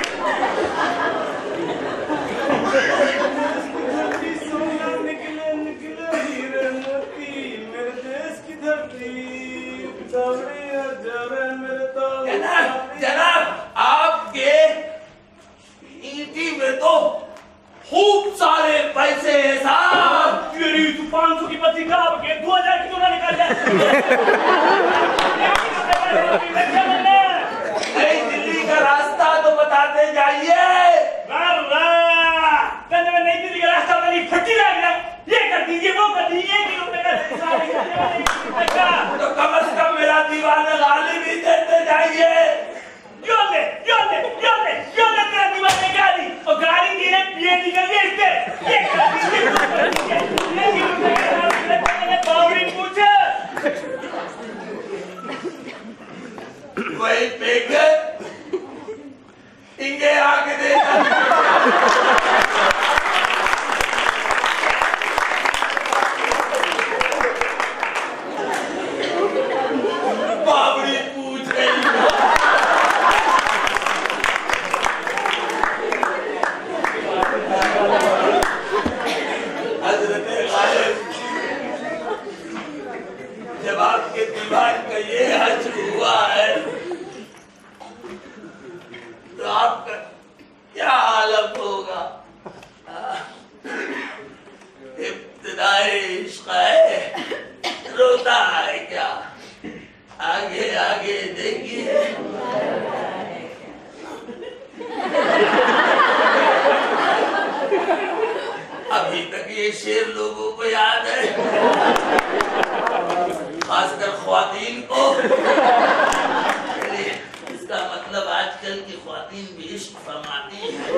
निकले निकले हीरे मोती मेरे देश की धरती। जनाब जनाब, आपके ईटी में तो खूब सारे पैसे हैं साहब। मेरी तू पाँच सौ की पत्ती काब के दो हजार की तो ना निकाल जाए। नई दिल्ली का रास्ता तो बताते जाइए। तने में नई दिल्ली का रास्ता वाली फटी लग रहा, ये कर दीजिए, वो कर दीजिए, एक किलोमीटर का तो कम से कम मेरा दीवाना गाली भी देते जाइए। यो ले, यो ले, यो ले, यो ले तेरा दीवाना गाली, और गाली की ने पिए निकल गए इससे। ये कर दीजिए, वो कर दीजिए, ये किलोमीटर का बावड़ी पूछे। वही पेगे इंगे आके देखा। बावड़ी पूछ रही हजरत गालिब, जब आपके दीवार का ये हश्र हुआ है तो आपका क्या हालत होगा? इब्तिदाई इश्क है, रोता है क्या? आगे आगे देखिए। अभी तक ये शेर लोगों को याद है, खासकर ख्वातीन को। इसका मतलब आजकल की ख्वातीन भी इश्क फरमाती है।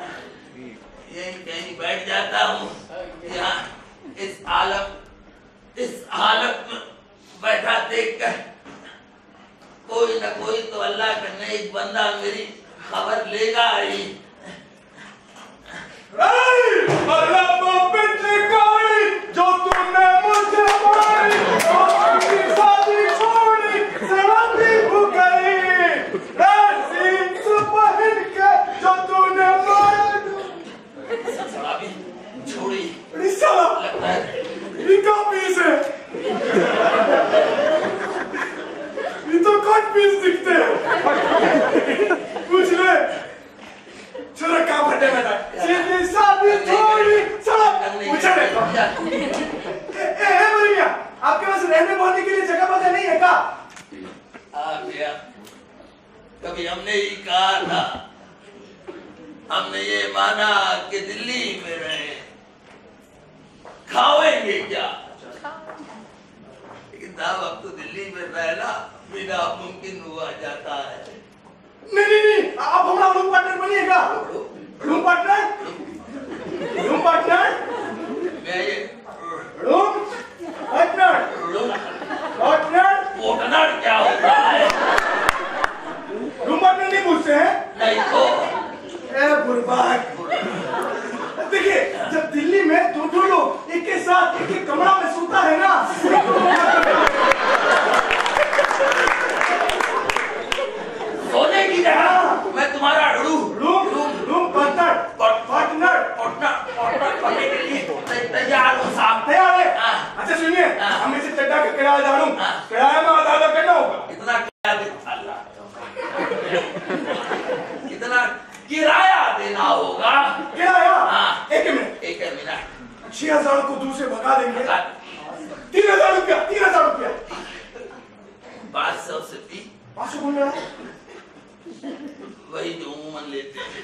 यही कहीं बैठ जाता हूँ यहाँ इस आलम एक बंदा मेरी खबर लेगा ही। जो तूने मुझे मारी, शादी छोड़ी, सराबी हो गई, पहन के जो तूने मारी, सराबी छोड़ी, लगता है पीस है, ये तो कट पीस दिखते हैं। पूछ ले चलो कहाँ फटे में था, सीधी शादी छोड़ी, चलो पूछा ले। ए ए भैया, आपके पास रहने बोलने के लिए जगह पता नहीं है क्या? आ भैया, कभी हमने ही कहा था, हमने ये माना कि दिल्ली में रहे, खाओगे क्या? लेकिन साहब अब तो दिल्ली में रहना बिना मुमकिन हुआ जाता है। नहीं नहीं नहीं, आप हमारा रूम पार्टनर बनिएगा। रूम पार्टनर, रूम पार्टनर, मैं ये room partner, room partner, partner क्या होता है? रूम पार्टनर नहीं पूछते हैं? नहीं तो ए बुर्बाक। देखिए, जब दिल्ली में दो दो लोग एक के साथ एक एक कमरा में सोता है ना, सोने की जगह मैं तुम्हारा room room room room partner, partner, partner partner करने के लिए तैयार हो साहब। तैयार है? अच्छा सुनिए, हम इसे चड्डा का किराया जानूं, किराया में आधा करना होगा। इतना कितना किराया देना होगा? किराया? हाँ। एक मिनट, एक मिनट, छह हजार को दूसरे भगा देंगे, तीन हजार रुपया, तीन हजार रुपया, पाँच सौ से तीन, पाँच सौ बोल रहा है, वही जो उम्मन लेते हैं।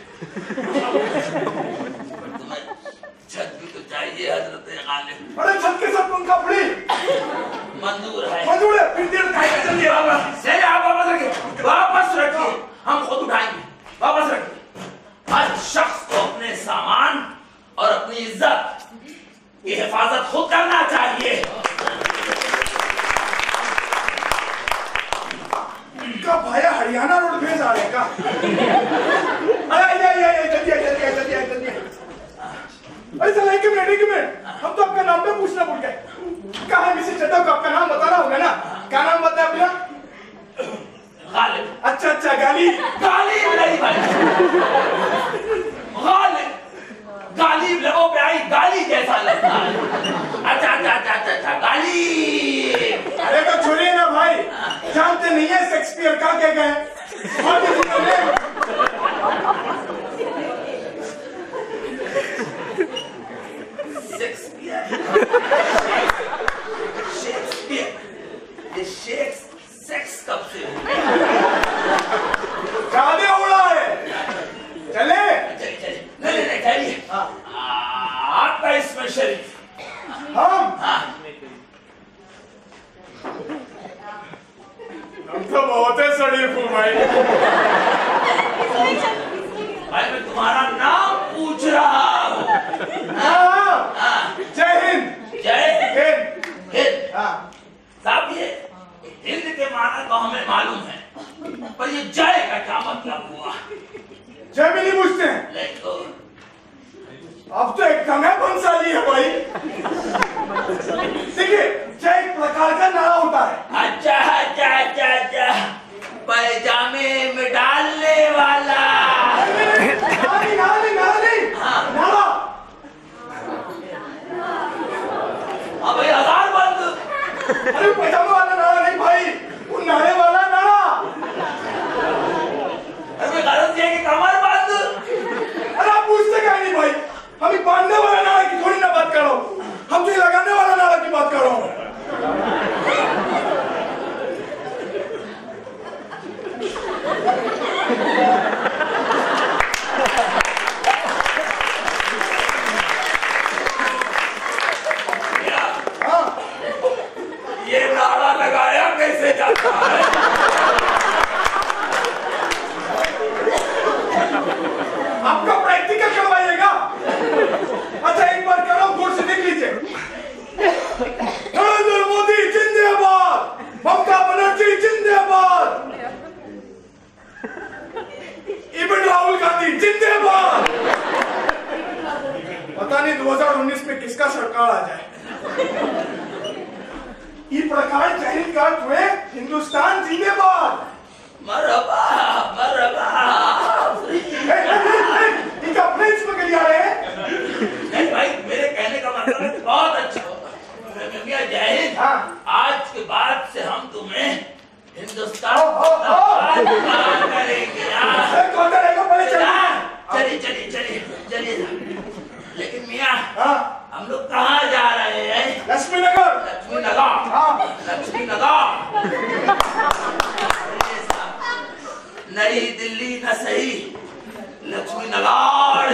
तुम्हें छत भी तो चाहिए हजरत गालिब। अरे छत के साथ पंखा फ्री मंजूर है, मंजूर है, फिर देर खाएगा, चलिए वापस। सही, आप वापस रखिए, वापस रखिए, हम खुद उठाएंगे, वापस रखिए। हर शख्स को अपने सामान और अपनी इज्जत की हिफाजत खुद करना चाहिए। का भाया हरियाणा रोड भेज आ रहे का? अरे ये ये ये जल्दी जल्दी जल्दी जल्दी। अरे चल एक मिनट एक मिनट, हम तो आपका नाम पे पूछना भूल गए। कहाँ है मिसेस चड्डा को आपका नाम बताना होगा ना? क्या नाम बताया अपना? गालिब। अच्छा अच्छा, गालिब। गालिब नहीं भाई, गालिब, गालिब लोगों पे आई गाली जैसा लगता है। अच्छा अच्छा अच्छा अच्छा अच्छा गालिब। अरे तो छोड़िए ना भाई, जानते नहीं है शेक्सपियर का क्या गए? शेक्सपियर, शेक्सपियर, ये शेक्स सेक्स कब से हो गया? ज्यादा उड़ा है, चले चलिए चलिए, नहीं नहीं चलिए, आपका इसमें शरीफ हम हाँ, हम तो बहुत है शरीफ हूँ भाई। भाई मैं तुम्हारा नाम पूछ रहा हूँ। हाँ हाँ, जय हिंद। जय हिंद। हिंद। हाँ साहब ये हिंद के माना तो हमें मालूम है, पर ये जय का क्या मतलब हुआ? जय भी नहीं पूछते हैं? देखो अब तो एकदम है बंसाली है भाई। देखिए, जय एक प्रकार का नारा होता है। अच्छा अच्छा अच्छा अच्छा, पैजामे में डालने वाला। नारा नहीं नारा नहीं नारा नहीं, नारा। अब ये हजार बंद। अरे पैजामा वाला नारा नहीं भाई, वो नारे वाला नारा। अरे गलत है कि कमर बंद। अरे आप पूछते क्या नहीं भाई, हमें बांधने वाला नारा की थोड़ी ना बात करो। गांधी जिंदाबाद। पता नहीं दो हज़ार उन्नीस में किसका सरकार आ जाए। इस प्रकार जय करते हुए हिंदुस्तान जिंदाबाद। मरहबा मरहबा। इनका फ्रेंच में कहीं आ रहे हैं? नहीं भाई, मेरे कहने का मतलब है बहुत अच्छा होगा। मियां जय हिंद। हाँ। आज के बाद से हम तुम्हें हिंदुस्तान करेंगे। कौन करेगा? पहले चलिए चलिए चलिए चलिए। लेकिन मियां, हम लोग कहाँ जा रहे हैं? लक्ष्मी नगर। लक्ष्मी नगर। हाँ। लक्ष्मी नगर। नई दिल्ली न सही, लक्ष्मी नगर।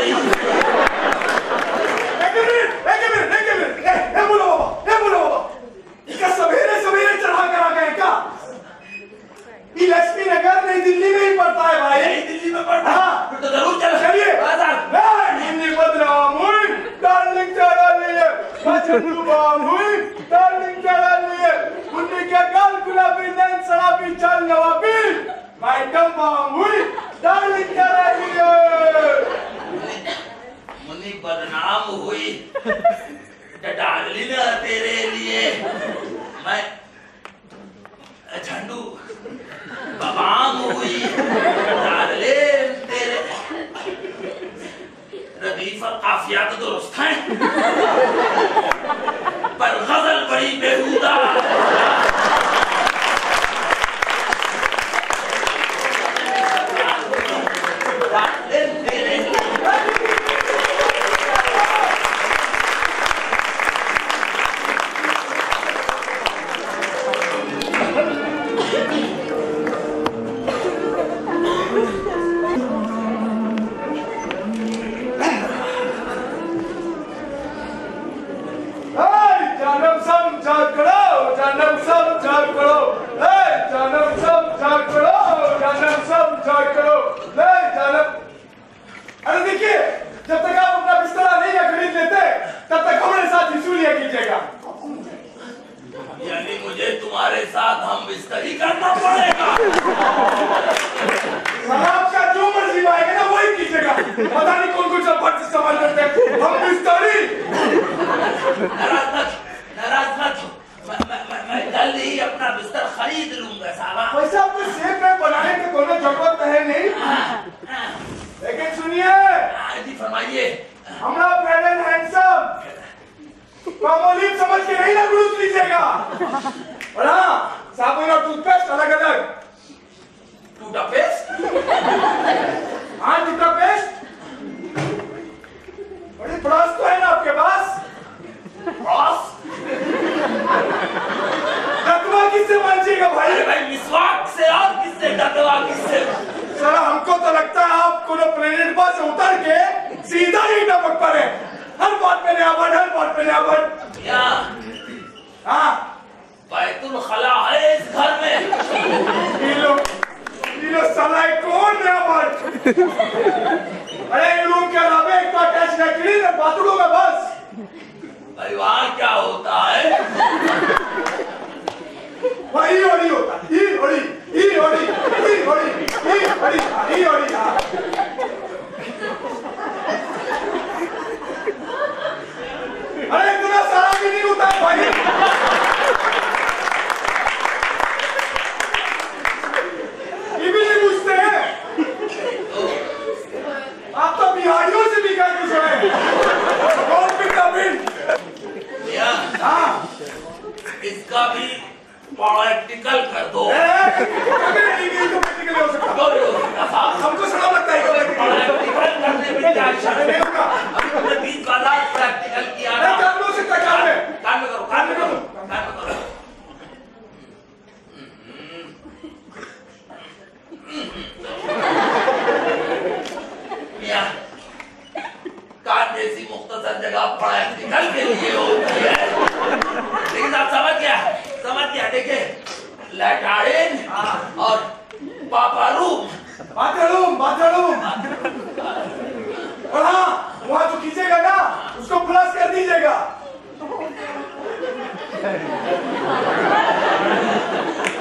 एक मिनट, एक मिनट, एक मिनट। ए, ए बोलो बाबा, ए बोलो बाबा। इसका सवेरे सवेरे चढ़ा कर आ गए क्या? ये लक्ष्मी नगर नई दिल्ली में ही पड़ता है भाई। नई दिल्ली में पड़ता है? हाँ। तो जरूर चल। चलिए। हिंदी बदनामुई, डार्लिंग चढ़ा लिए, बचतू बामुई, डार्लिंग चढ़ा लिए, उन्हीं के गाल गुलाबी नैन शराबी चल नवाबी, मैडम बामुई, डार्लिंग चढ़ा लिए। मुन्नी बदनाम हुई डार्लिंग तेरे लिए। मैं झंडू बबाम हुई डार्लिंग तेरे। रदीफ और काफिया तो दुरुस्त हैं, पर गजल बड़ी बेहुदा। डार्लिंग तेरे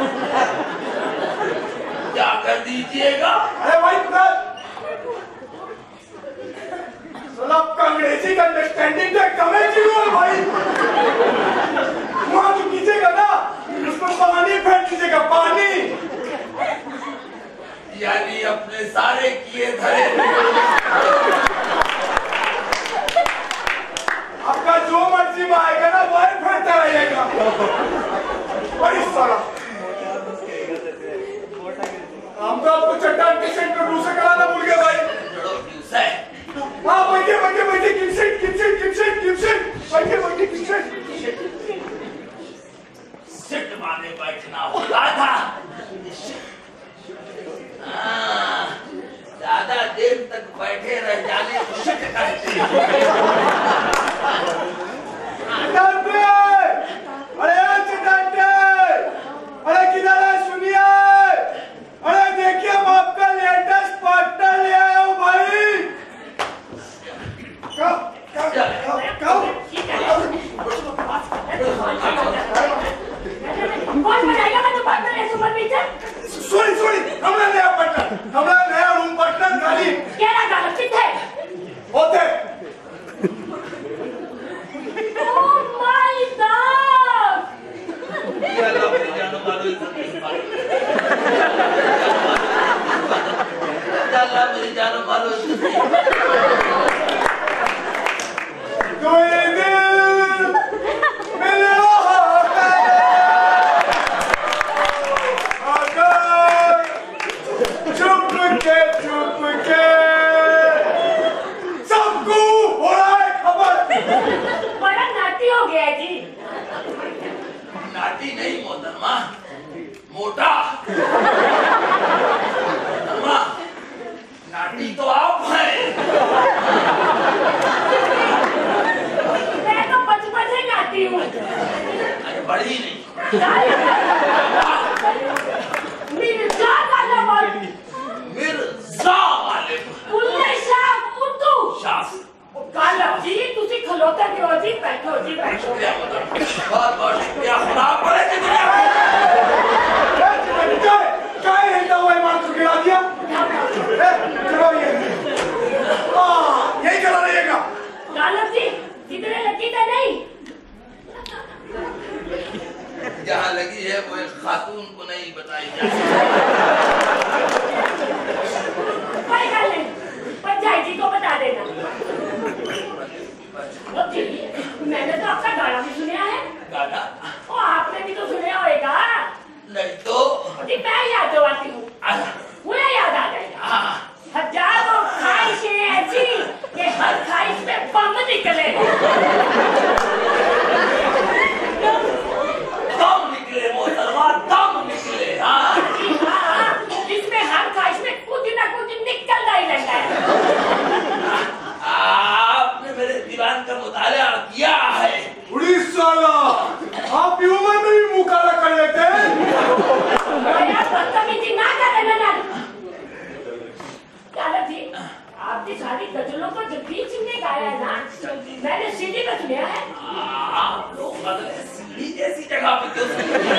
क्या कर दीजिएगा? अरे भाई अंग्रेजी का अंडरस्टैंडिंग तो कमेंट ही हुआ भाई। वहाँ जो कीजिएगा ना, उसमें पानी फेंक दीजिएगा, पानी। यानी अपने सारे किए धरे आपका जो मर्जी में आएगा ना वही फेंकता रहेगा। बड़ी सारा हम तो आपको चट्टान के सेट को दूसरा कराना भूल गए भाई। हाँ बैठे बैठे बैठे किपसेट किपसेट किपसेट किपसेट बैठे बैठे किपसेट सिट माने बैठना होता था। ज्यादा देर तक बैठे रह जाने को सिट कहते हैं। अरे चट्टान, अरे किधर है सुनिए, अरे देखिए हम आपका लेटेस्ट पार्टनर ले आया हूँ भाई। कब कब कब कौन बनाएगा? मैं तो पार्टनर है सुपर पिक्चर। सॉरी सॉरी हमारा नया पार्टनर, हमारा नया रूम पार्टनर गालिब। क्या ना गालिब किथे होते? Oh my god. ये अल्लाह मेरी जानो मारो अल्लाह मेरी जानो मारो। तो ये दिल मेरे होता है अगर चुप के चुप के सबको हो रहा है खबर। बड़ा नाटी हो गया है जी। नाटी नहीं मोहतरमा, मोटा। मोहतरमा नाटी तो आप हैं। मैं तो बचपन से नाटी हूँ। अरे बड़ी नहीं। मिर्जा गालिब। मिर्जा गालिब। उल्ले शाह उर्दू। शास। गालिब जी तुसी खलोते भी हो जी, बैठो जी बैठो। शुक्रिया मोहतरमा, बहुत बहुत शुक्रिया। खुदा बड़े की दुनिया। क्या हिलता हुआ ईमान को गिरा दिया? चलो ये हाँ यही करा रहिएगा। गालिब जी कितने लगी था नहीं? जहाँ लगी है वो एक खातून को नहीं बताई जा कोई गल नहीं, पंचायत जी को बता देना। जी, मैंने तो आपका गाना भी सुना है। गाना? ओ आपने भी तो सुना होगा। नहीं तो जी मैं याद दिलाती हूँ, मुझे याद आ जाएगा। हजारों ख्वाहिशें ऐसी कि हर ख्वाहिश में बम निकले। दम निकले मोहतरमा, दम निकले। हाँ जी हाँ, जिसमें हर ख्वाहिश में कुछ ना कुछ निकलता ही रहता है। आपने मेरे दीवान का मुताला किया है। उड़ीसा आप ह्यूमन में भी मुंह काला कर लेते हैं। बदतमीजी ना करें ना। गालिब जी आपकी सारी गजलों को जब बीच में गाया है ना, मैंने सीढ़ी पे सुना है। आप लोग गजलें सीढ़ी जैसी जगह पे क्यों सुनी?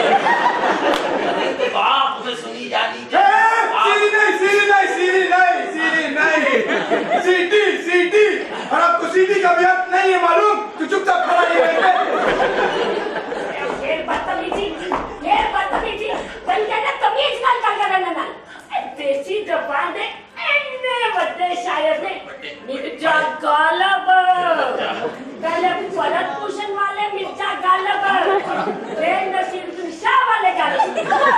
बाप में सुनी जानी सीढ़ी नहीं सीढ़ी नहीं सीढ़ी नहीं सीढ़ी नहीं सीटी सीटी। और आपको सीटी का भी अर्थ नहीं है मालूम तो चुपचाप खड़ा ही रहते। फिर बदतमीजी फिर बदतमीजी कल क्या ना तमीज नाल कर करना ना देसी जबान दे इन्ने बड़े शायर ने मिर्जा गालिब पहले फरत पूछन वाले मिर्जा गालिब फिर नसीरुद्दीन शाह वाले गालिब।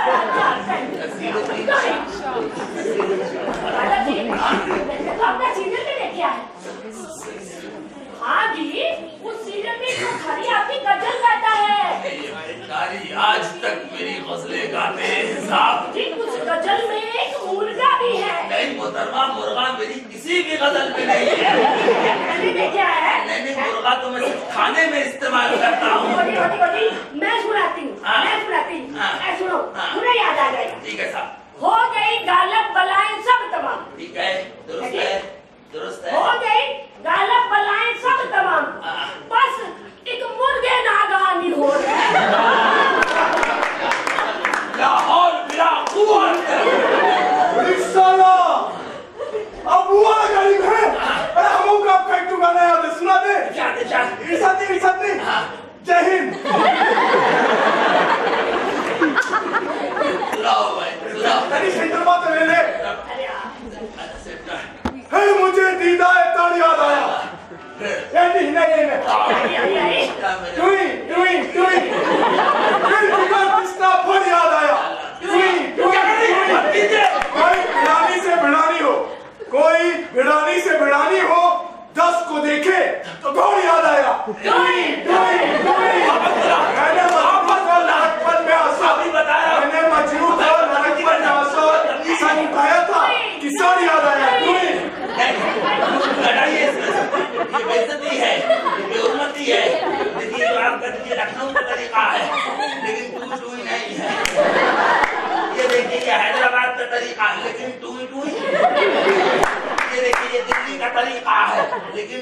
गालिब जी मैंने तो अपना सीरियल में देखा है। हाँ जी उस सीरियल में तो खरी आपकी गजल गाता है। आज तक मेरी गजलें गाते हैं साहब। जी कुछ गजल में एक मुर्गा भी है। नहीं मोहतरमा, मुर्गा मेरी किसी भी गजल में नहीं है। मैंने देखा है। नहीं नहीं, मुर्गा तो मैं सिर्फ खाने में इस्तेमाल करता हूँ। होती होती होती मैं सुनाती हूँ मैं सुनाती हूँ। ऐ सुनो मुझे याद आ जाएगा। ठीक है साहब। हो गई गालिब बलाएं सब तमाम। ठीक है, दुरुस्त है, दुरुस्त है। हो गई गालिब बलाएं सब तमाम, बस एक मुर्गे नागानी हो रहे। लाहौर बिला कुव्वत। अब वो गालिब है। अरे हम का फैक्टू गाना याद है। ये में टुई टुई टुई फिर बिगड़ किसका फोन याद आया टुई टुई कोई भिड़ानी से भिड़ानी हो कोई भिड़ानी से भिड़ानी हो दस को देखे तो कौन याद आया टुई टुई टुई मैंने मोहब्बत और लड़कपन में आसानी बताया मैंने मजनून और लड़कपन में आसानी सच बताया था किसान याद आया टुई लड़ाई है ये बेइज्जती है ये बेहुरमती है देखिए जो आप करके लखनऊ का तरीका है लेकिन टू टू नहीं है ये देखिए ये हैदराबाद का तरीका है लेकिन टू टू ये देखिए ये दिल्ली का तरीका है लेकिन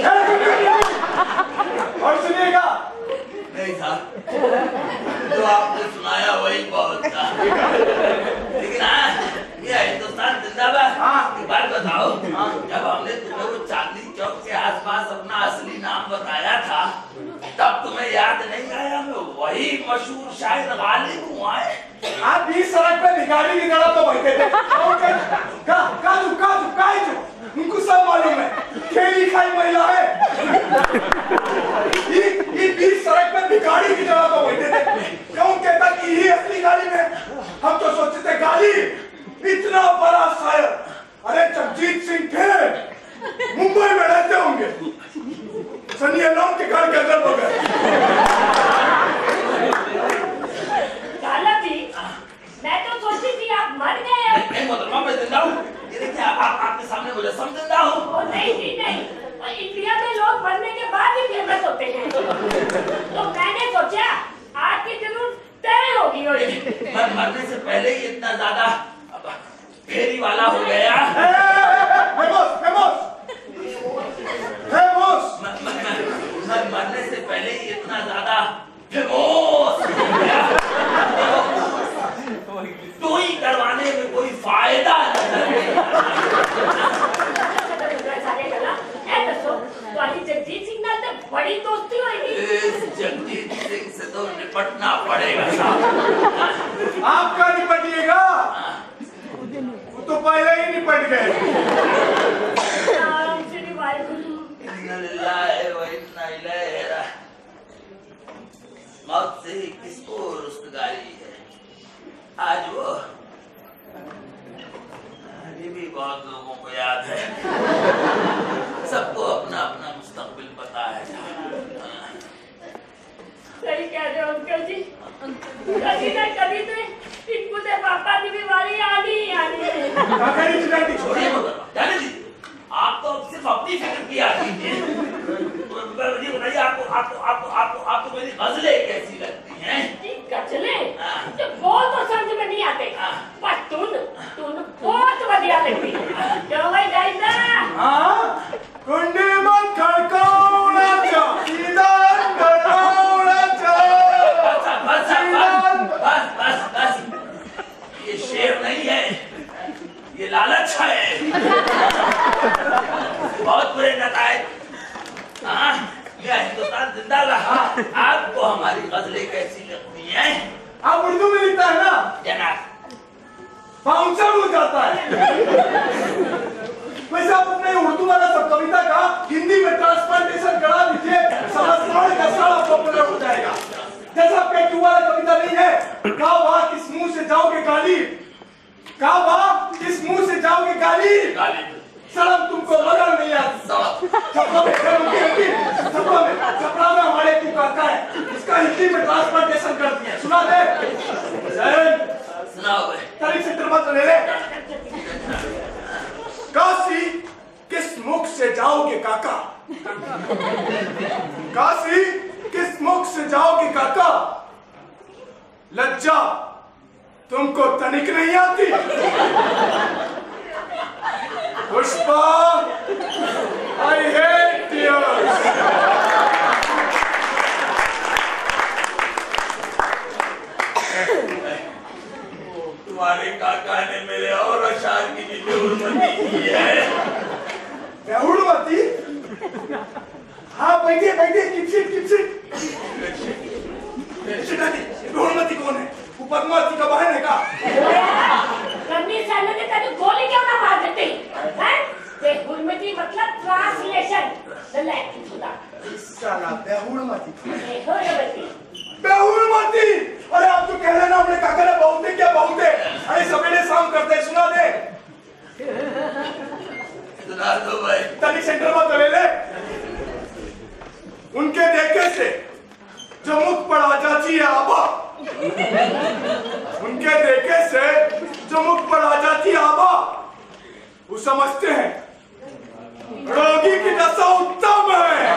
और सुनिएगा नहीं था जो आपने सुनाया वही बहुत था लेकिन हाँ ये हिंदुस्तान जिंदाबाद हाँ एक बात बताओ जब हमने तुम्हें वो चांदनी चौक के आसपास अपना असली नाम बताया था तब तुम्हें याद नहीं आया मैं वही मशहूर शायर गालिब हूँ आए आप बीस सड़क पे भिखारी की तरह तो बैठे थे का का तू का तू का तू उनको सब मालूम है खेली खाई महिला है ये ये बीस सड़क पे भिखारी की तरह तो बैठे थे क्यों कहता कि ये असली गालिब है हम तो सोचते थे गालिब इतना बड़ा शायर अरे जगजीत सिंह थे मुंबई में रहते होंगे सनी अलोन के घर के अंदर हो गए मैं तो सोचती थी आप मर गए नहीं मोहतरमा मैं जिंदा हूँ ये देखिए आप आपके सामने मुजस्सम जिंदा हूँ नहीं नहीं नहीं इंडिया में लोग मरने के बाद ही फेमस होते हैं तो मैंने सोचा आपकी जरूर तय होगी होगी मर मरने से पहले ही इतना ज्यादा फेरी वाला हो गया फेमस फेमस फेमस मरने से पहले ही इतना ज्यादा फेमस हो गया तो ही करवाने में कोई फायदा नहीं जगजीत सिंह नाल तो बड़ी दोस्ती होगी इस जगजीत सिंह से तो निपटना पड़ेगा आपका निपटिएगा वो तो पहले ही निपट गए मौत से ही किसको रुस्तगारी है आज वो अभी भी बहुत लोगों को याद है सबको अपना अपना मुस्तकबिल पता है सही कह रहे हो अंकल जी कभी ना कभी तो इनको से पापा की बीमारी आनी ही आनी है छोड़िए जाने दीजिए आप तो सिर्फ अपनी फिक्र किया कीजिए मुझे बताइए आपको आपको आपको आपको आपको मेरी गजलें कैसी लगती हैं गजलें तो वो तो समझ में नहीं आते पर तुम तुम बहुत बढ़िया लगती है क्यों भाई जाइदा हाँ कुंडी मत खड़काओ ना जा सीधा खड़काओ ना जा बस बस बस बस बस ये शेर नहीं है ये लालच है बहुत बुरे नतायज हाँ यह हिंदुस्तान जिंदाबाद आपको हमारी गजलें कैसी लगती हैं आप उर्दू में लिखता है ना जनाब बाउंसर हो जाता है वैसे आप अपने उर्दू वाला सब कविता का हिंदी में ट्रांसप्लांटेशन करा दीजिए समझदार का सारा पॉपुलर हो जाएगा जैसा आपका क्यू वाला कविता नहीं है कहा वहां किस मुंह से जाओगे गाली कहा वहां किस मुंह से जाओगे गाली सड़क तुमको मगर नहीं आती छपरा में छपरा में छपरा में हमारे क्यों काका है इसका हिंदी में ट्रांसप्लांटेशन कर दिया सुना दे सुनाओ तारीख से तरफ ले ले काशी किस मुख से जाओगे काका काशी किस मुख से जाओगे काका लज्जा तुमको तनिक नहीं आती पुष्पा आई हेट टीयर्स तुम्हारे काका ने मेरे और अशार की भी बेहुरमती की है बेहुरमती हाँ बैठिए बैठिए किपसिट किपसिट बेहुरमती कौन है वो पद्मावती का बहन है का रमनी साले ने तेरी गोली क्यों ना मार देती हैं बेहुरमती मतलब ट्रांसलेशन लैकी खुदा साला बेहुरमती बेहुरमती बेहुरमती। अरे आप तो कह रहे ना अपने काका ने बहुत है क्या बहुत है। अरे सवेरे शाम करते हैं, सुना दे सुना दो भाई। तनी सेंटर में तो ले ले। उनके देखे से जो मुख पर आ जाती है आबा, उनके देखे से जो मुख पर आ जाती है आबा, वो समझते हैं रोगी की दशा उत्तम है।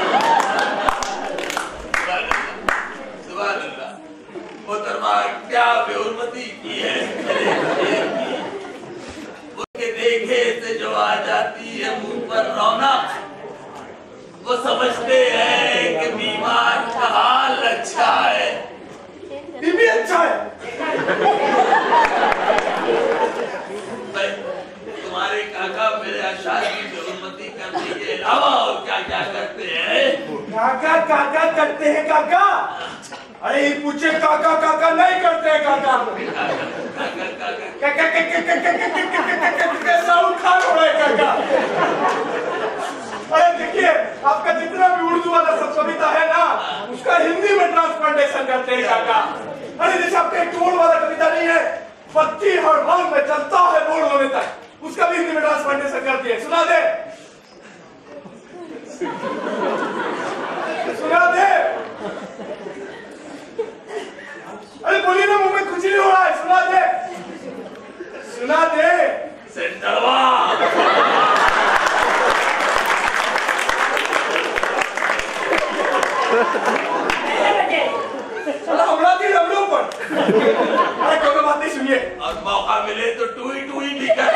सुभान अल्लाह। वो दरबार क्या बेहुरमती की है। उनके देखे से जो आ जाती है मुंह पर रौनक, वो समझते हैं कि बीमार का हाल अच्छा है। बीबी अच्छा है। भाई तुम्हारे काका मेरे अशार की बेहुरमती करने के अलावा और क्या क्या करते हैं। काका काका करते हैं काका। अरे ये पूछे काका काका नहीं करते हैं काका। कैसा उखाड़ हो रहा है काका। अरे देखिए आपका जितना भी उर्दू वाला सब कविता है ना, उसका हिंदी में ट्रांसप्लांटेशन करते हैं काका। अरे जैसे आपका एक टोल वाला कविता नहीं है, पत्ती हर भाग में चलता है बोल होने तक, उसका भी हिंदी में ट्रांसप्लांटेशन करती है। सुना दे सुना दे। अरे बोलिए ना, मुंह में कुछ नहीं हो रहा है। सुना दे सुना दे। सेंटरवा हमला दी हमलों पर। अरे कोई बात नहीं, सुनिए। और मौका मिले तो टूई टूई निकल।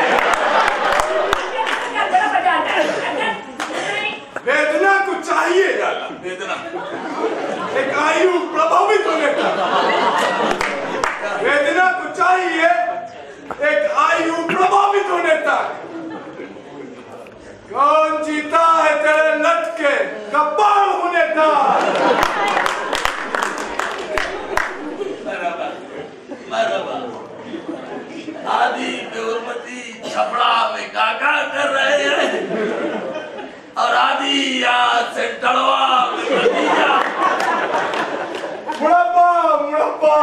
वेदना को चाहिए वेदना एक आयु प्रभावित होने का। वेदना को चाहिए एक आयु प्रभावित होने तक। कौन जीता है तेरे लटके कपाल होने तक। आदि बेहुरमती छपड़ा में काका कर रहे हैं और आदि यहाँ सेंटरवा में भतीजा। मुड़प्पा मुड़प्पा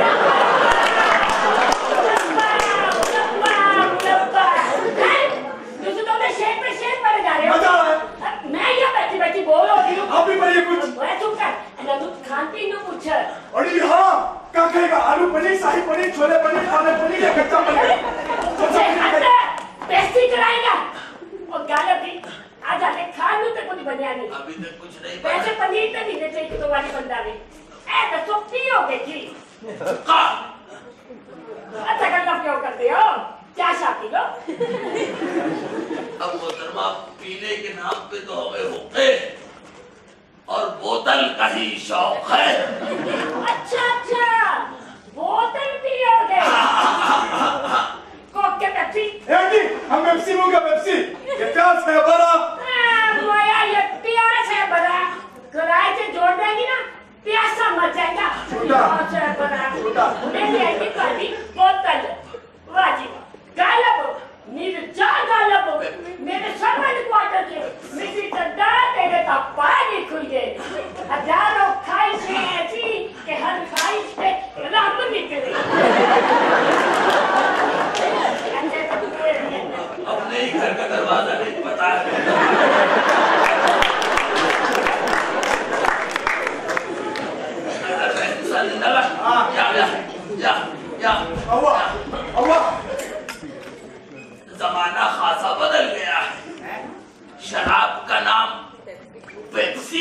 मैं यहाँ बैठी बैठी बोल रही हूँ। आप भी पढ़िए कुछ। मैं चुप कर खाती न पूछ। अरे हाँ क्या कहेगा, आलू पनीर, शाही पनीर, छोले पनीर, पालक पनीर या कच्चा पनीर। पेस्ट्री कराएगा और गालब भी आज आके खा लूं तो कुछ बनिया नहीं। अभी तक कुछ नहीं वैसे पनीर तो नहीं देते तो वाली बंदा में ऐ तो सुप्ती हो गई थी। का अच्छा गलत क्यों करते हो, क्या शादी लो। अब मोहतरमा पीने के नाम पे तो हमें हुक्के और बोतल का ही शौक है। अच्छा अच्छा बोतल पियोगे। कोक के पेप्सी। जी हम पेप्सी मुंगा पेप्सी। ये प्यास है बड़ा। मोया ये प्यास है बड़ा। किराए से जोड़ देंगी ना प्यासा मर जाएगा। प्यास है बड़ा। नहीं आएगी पानी बोतल। वाजिब गालब निर्जा गालब मेरे सर्वेंट क्वार्टर के मिट्टी चड्डा तेरे का पानी खुल गए। हजारों ख्वाहिशें ऐसी कि हर ख्वाहिश पे राम निकले। अपने ही घर का दरवाजा नहीं पता है। या या या या जमाना खासा बदल गया है। शराब का नाम पेप्सी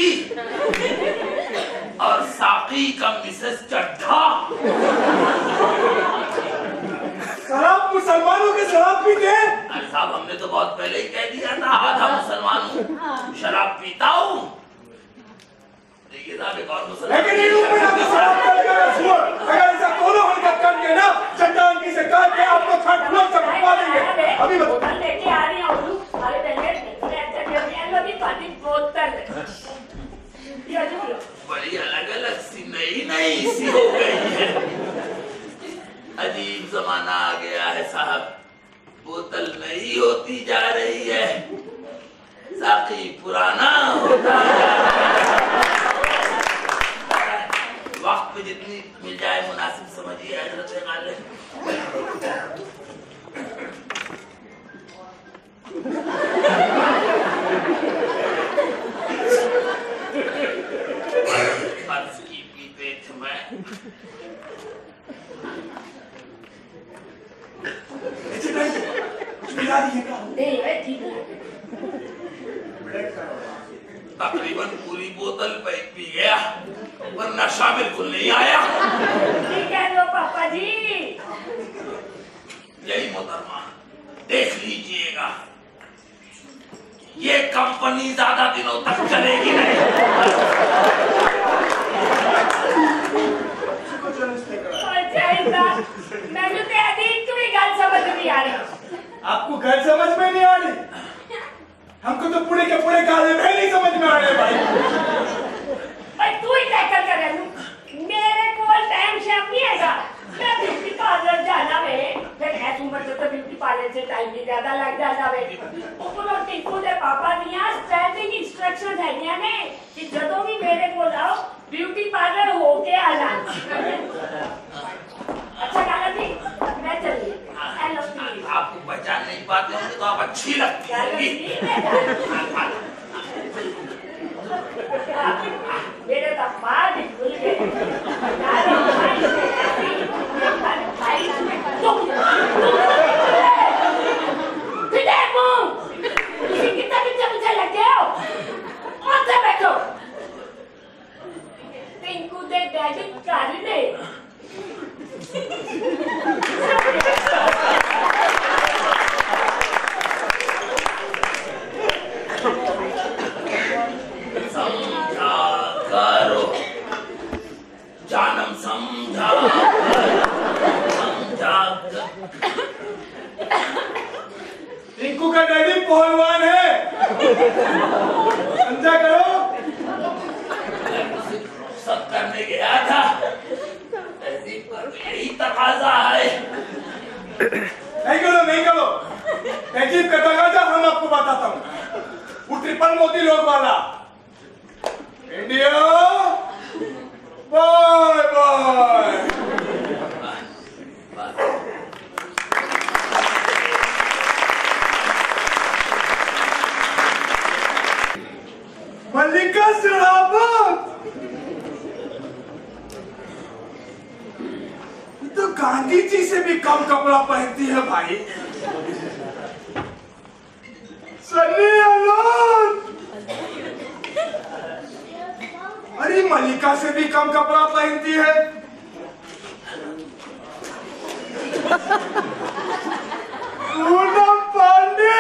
और साकी का मिसेस चड्ढा। शराब मुसलमानों के शराब पीते हैं। अरे साहब हमने तो बहुत पहले ही कह दिया था आधा मुसलमान हूँ, शराब पीता हूँ। देखिए साहब एक और मुसलमान लेकिन इन ऊपर आपको शराब कर के रसूल अगर ऐसा कोनो हरकत करके ना चट्टान की से काट के आपको छठ लोग सब खा देंगे। अभी बता लेके आ रही हूँ। अरे पहले भी पानी बोतल बड़ी अलग अलग सी नई नई सी हो गई है। अजीब जमाना आ गया है साहब। बोतल नहीं होती होती जा रही है, साथी पुराना होता जा रहा है। वक्त पे जितनी मिल जाए मुनासिब समझिए हजरत गालिब। अर्ज की पीते थे मैं तकरीबन पूरी बोतल पे पी गया, पर नशा बिल्कुल नहीं आया। ठीक है लो पापा जी। यही मोहतरमा देख लीजिएगा, ये कंपनी ज्यादा दिनों तक चलेगी नहीं। मैंने तो अभी तुम्हें गल समझ नहीं आ रही। आपको घर समझ में नहीं आ रही? हमको तो पूरे के पूरे गालिब है नहीं समझ में आ रहे भाई। भाई तू ही टैकल कर रहा है। मेरे को टाइम शेफ नहीं है। मैं ब्यूटी पार्लर जाना है, फिर ऐसी उम्र से तो ब्यूटी पार्लर से टाइम भी ज्यादा लग जाता है। ऊपर टिकू दे पापा दिया स्टैंडिंग इंस्ट्रक्शन है क्या ने कि जब भी मेरे को जाओ ब्यूटी पार्लर होके आ जाना। अच्छा गाना भी मैं चलिए। आपको पहचान नहीं पाते होंगे तो आप अच्छी लगती होंगी। मेरे तो बाल भी खुल गए। कितना पीछे पीछे लग गए हो? से बैठो। टिंकू दे डैडी गाली दे। समझा करो जानम, समझा समझा। टिंकू का डैडी पहलवान है, समझा करो। सब करने गया था, तहजीब पर यही तकाजा है। नहीं करो नहीं करो, तहजीब का तकाजा हम आपको बताता हूँ। वो ट्रिपल मोती लोग वाला India bye bye. Mallika Sherawat तो गांधी जी से भी कम कपड़ा पहनती है भाई। सन्नी अलोन, अरे मल्लिका से भी कम कपड़ा पहनती है। पूनम पांडे,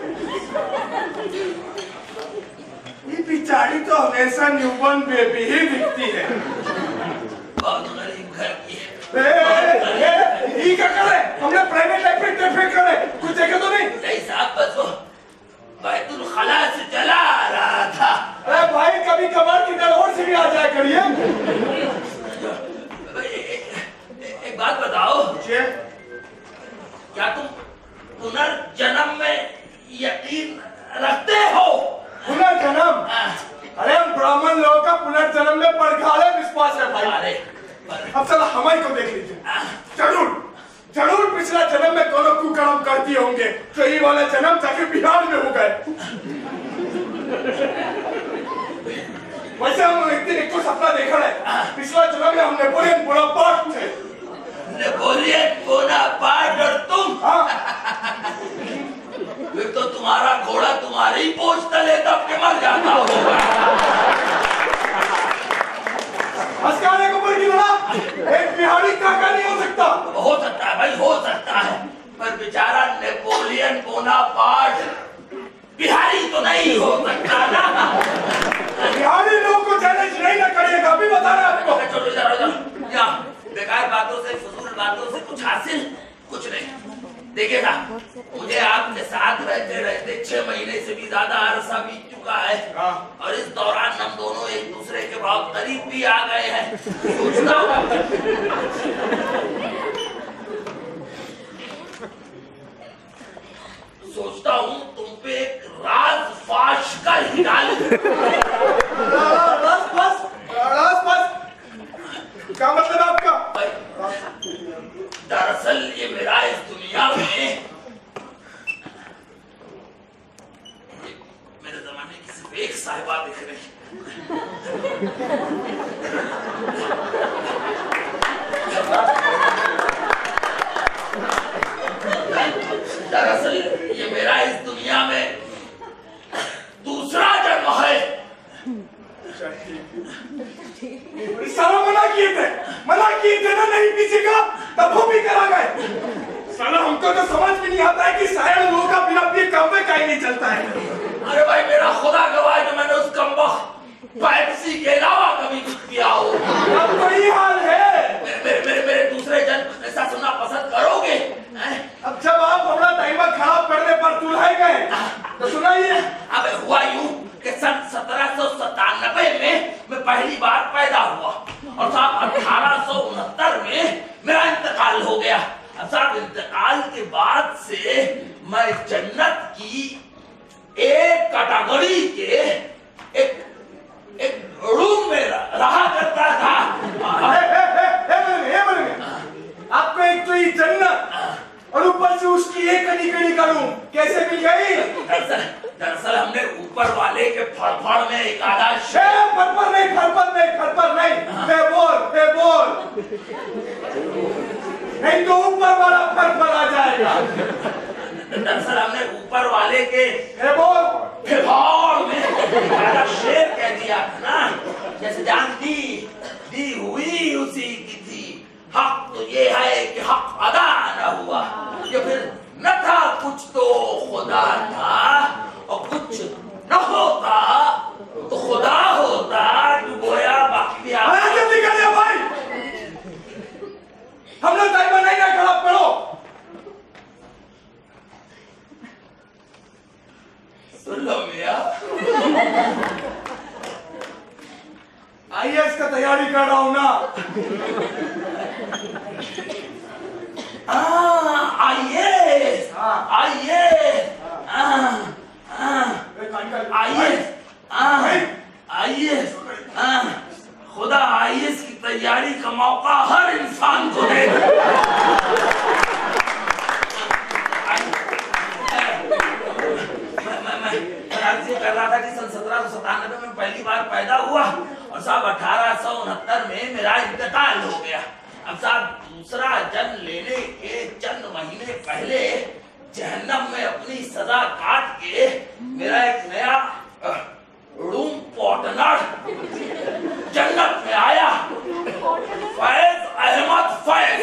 ये बिचारी तो हमेशा न्यूबॉर्न बेबी ही दिखती है। बहुत गरीब घर की है। ये क्या करे? हमने प्राइवेट लाइफ में ट्रैफिक करे, कुछ जगह तो नहीं? नहीं साहब, बस वो बैतुल खला से चला आ रहा था। अरे भाई कभी कभार की और से भी आ जाया करिए। एक बात बताओ, जी क्या तुम पुनर्जन्म में यकीन रखते हो? पुनर्जन्म? अरे हम ब्राह्मण लोगों का पुनर्जन्म में परखाले विश्वास है भाई। अरे अब चलो हमारे को देख लीजिए। जरूर जरूर पिछला जन्म में दोनों कुकर्म करती होंगे, तो ये वाला जन्म जाके बिहार में हो गए। वैसे हम एक दिन एक को सपना देखा है, पिछला जन्म में हम नेपोलियन बोनापार्ट थे। नेपोलियन बोनापार्ट और तुम? हाँ। फिर तो तुम्हारा घोड़ा तुम्हारी पोछ तले दब के मर जाता होगा। हंसकाने को बोल ना, एक बिहारी काका नहीं हो सकता। हो सकता है भाई, हो सकता है, पर बेचारा नेपोलियन बोनापार्ट बिहारी तो नहीं हो सकता ना। बिहारी लोगों को चैलेंज नहीं ना करिएगा, अभी बता रहा आपको। चलो चलो चलो, या बेकार बातों से, फजूल बातों से कुछ हासिल कुछ नहीं। देखिएगा, मुझे आपके साथ रहते रहते छह महीने से भी ज्यादा अरसा बीत चुका है, और इस दौरान हम दोनों एक दूसरे के बहुत करीब भी आ गए हैं। सोचता हूँ सोचता सोचता हूँ तुम पे एक राज फाश का ही डालूं। बस बस बस बस, क्या मतलब आपका? दरअसल ये मेरा इस दुनिया में मेरे जमाने की सिर्फ एक साहिबा दिख रही। दरअसल ये मेरा इस दुनिया में दूसरा जन्म है। साला मना किए थे, मना किए थे ना नहीं पीछे का, तब वो भी करा गए। साला हमको तो समझ में नहीं आता है कि शायद लोगों का बिना पिए काम में कहीं नहीं चलता है। अरे भाई मेरा खुदा गवाह है कि मैंने उस कमबख्त पेप्सी के अलावा कभी कुछ किया हो। अब तो ये हाल है। मेरे मेरे मेरे, मेरे दूसरे जन्म ऐसा सुनना पसंद करोगे? अब जब आप अपना टाइम खराब करने पर तुलाए गए तो सुनाइए। अब हुआ यूं कि सन सत्रह सौ सतानबे में मैं पहली बार पैदा हुआ और साहब अठारह सौ उनहत्तर में मेरा इंतकाल हो गया। अब साहब इंतकाल के बाद से मैं जन्नत की एक कैटेगरी के एक एक रूम में रहा करता था। आपको एक तो ये जन्नत और ऊपर से उसकी एक कड़ी कड़ी का रूम कैसे मिल गई? दरअसल हमने ऊपर वाले के फड़फड़ में एक आधा फड़फड़ नहीं फड़फड़ नहीं फड़फड़ नहीं मैं बोल मैं बोल नहीं तो ऊपर वाला फड़फड़ आ जाएगा। दरअसल हमने ऊपर वाले के बोल फिलहाल में आधा शेर कह दिया था ना, जैसे जान दी दी हुई उसी की थी। हक तो ये है कि हक अदा न हुआ, ये फिर न था कुछ तो खुदा था और कुछ न होता तो खुदा होता। तू गोया बाकी जल्दी कर दिया भाई, हम लोग टाइम नहीं ना खराब करो। सुन लो भैया, आई ए एस का तैयारी कर रहा हूं ना। आइए आइए आइए आइए खुदा आई ए एस की तैयारी का मौका हर इंसान को दे। कर रहा था कि सन सत्रह सौ सतानबे में पहली बार पैदा हुआ और साहब अठारह सौ उनहत्तर में मेरा इंतकाल हो गया। अब साहब दूसरा जन्म लेने के चंद महीने पहले जहन्नम में अपनी सजा काट के मेरा एक नया रूम पार्टनर जन्नत में आया, फैज अहमद फैज।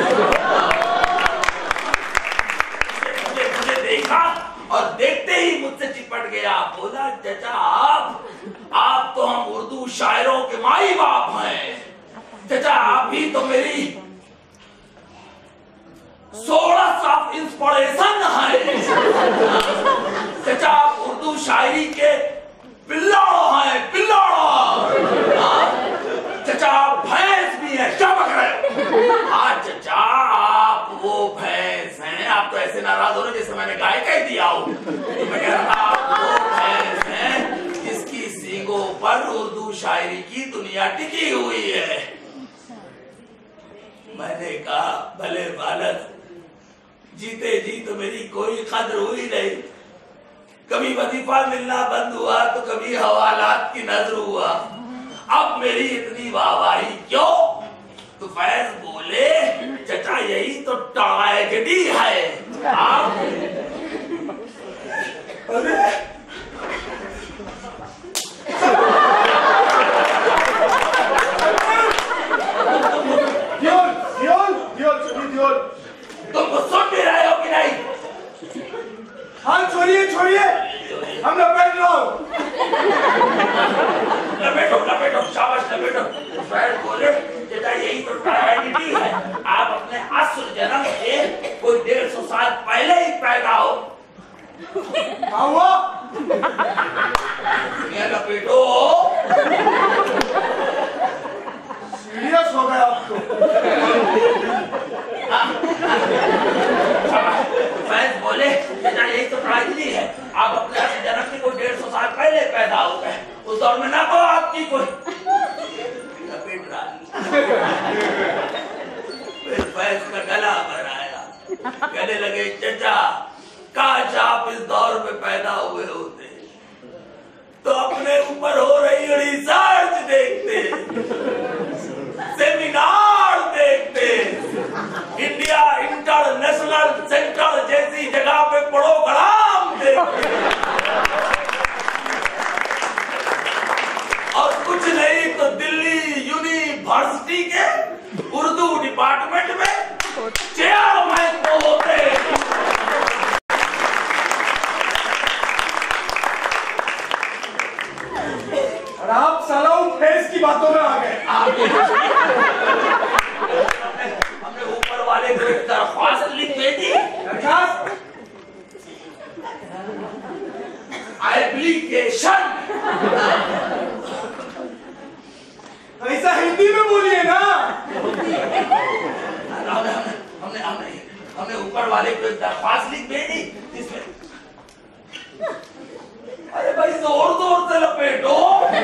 मुझे मुझे देखा और देखते ही मुझसे चिपट गया, बोला चाचा आप आप तो हम उर्दू शायरों के माई बाप हैं। चाचा आप ही तो मेरी सोर्स ऑफ इंस्पिरेशन है। चाचा आप उर्दू शायरी के पिल्लाड़ो हैं, पिल्लाड़ो। चाचा आप भैंस भी हैं, चमक रहे। हाँ चाचा आप वो भैंस हैं। आप तो ऐसे नाराज हो रहे जैसे मैंने गाय कह दिया हो। मैं कह रहा था आप वो भैंस हैं जिसकी सींगों पर उर्दू शायरी की दुनिया टिकी हुई है। मैंने कहा भले बालक, जीते जी तो मेरी कोई कद्र हुई नहीं। कभी वजीफा मिलना बंद हुआ तो कभी हवालात की नजर हुआ। अब मेरी इतनी वाहवाही क्यों? तो फैज बोले चचा यही तो ट्रेजेडी है। आप अरे दियोल दियोल दियोल दियोल तुमको सुन भी रहे हो कि नहीं? हाँ छोड़िए छोड़िए, हम लपेट लो। लपेटो लपेटो शाबाश लपेटो। फैज बोले चचा यही तो ट्रेजेडी है। आप अपने असल जन्म से कोई डेढ़ सौ साल पहले ही पैदा हो। हाँ हुआ ये लपेटो। सीरियस हो गया आप तो। फैज बोले बेटा यही तो ट्रेजेडी है, आप अपने जन्म के कोई डेढ़ सौ साल पहले पैदा हो गए, उस दौर में ना को आपकी कोई लपेट रहा फिर भैंस का गला भराया, कहने लगे चचा काश आप इस दौर में पैदा हुए होते तो अपने ऊपर हो रही रिसर्च देखते, सेमिनार देखते, इंडिया इंटरनेशनल सेंटर जैसी जगह पे प्रोग्राम देखते, और कुछ नहीं तो दिल्ली यूनिवर्सिटी के उर्दू डिपार्टमेंट में चेयरमैन को होते। और आप सालों फेस की बातों में आ गए। हमने ऊपर वाले को एक दरख्वास्त लिख भेजी, दरख्वास्त एप्लीकेशन, ऐसा हिंदी में बोलिए ना। हमने हमने हमने हमने हमने ऊपर वाले को एक दरख्वास्त लिख भेजी जिसमें अरे भाई जोर जोर से लपेटो।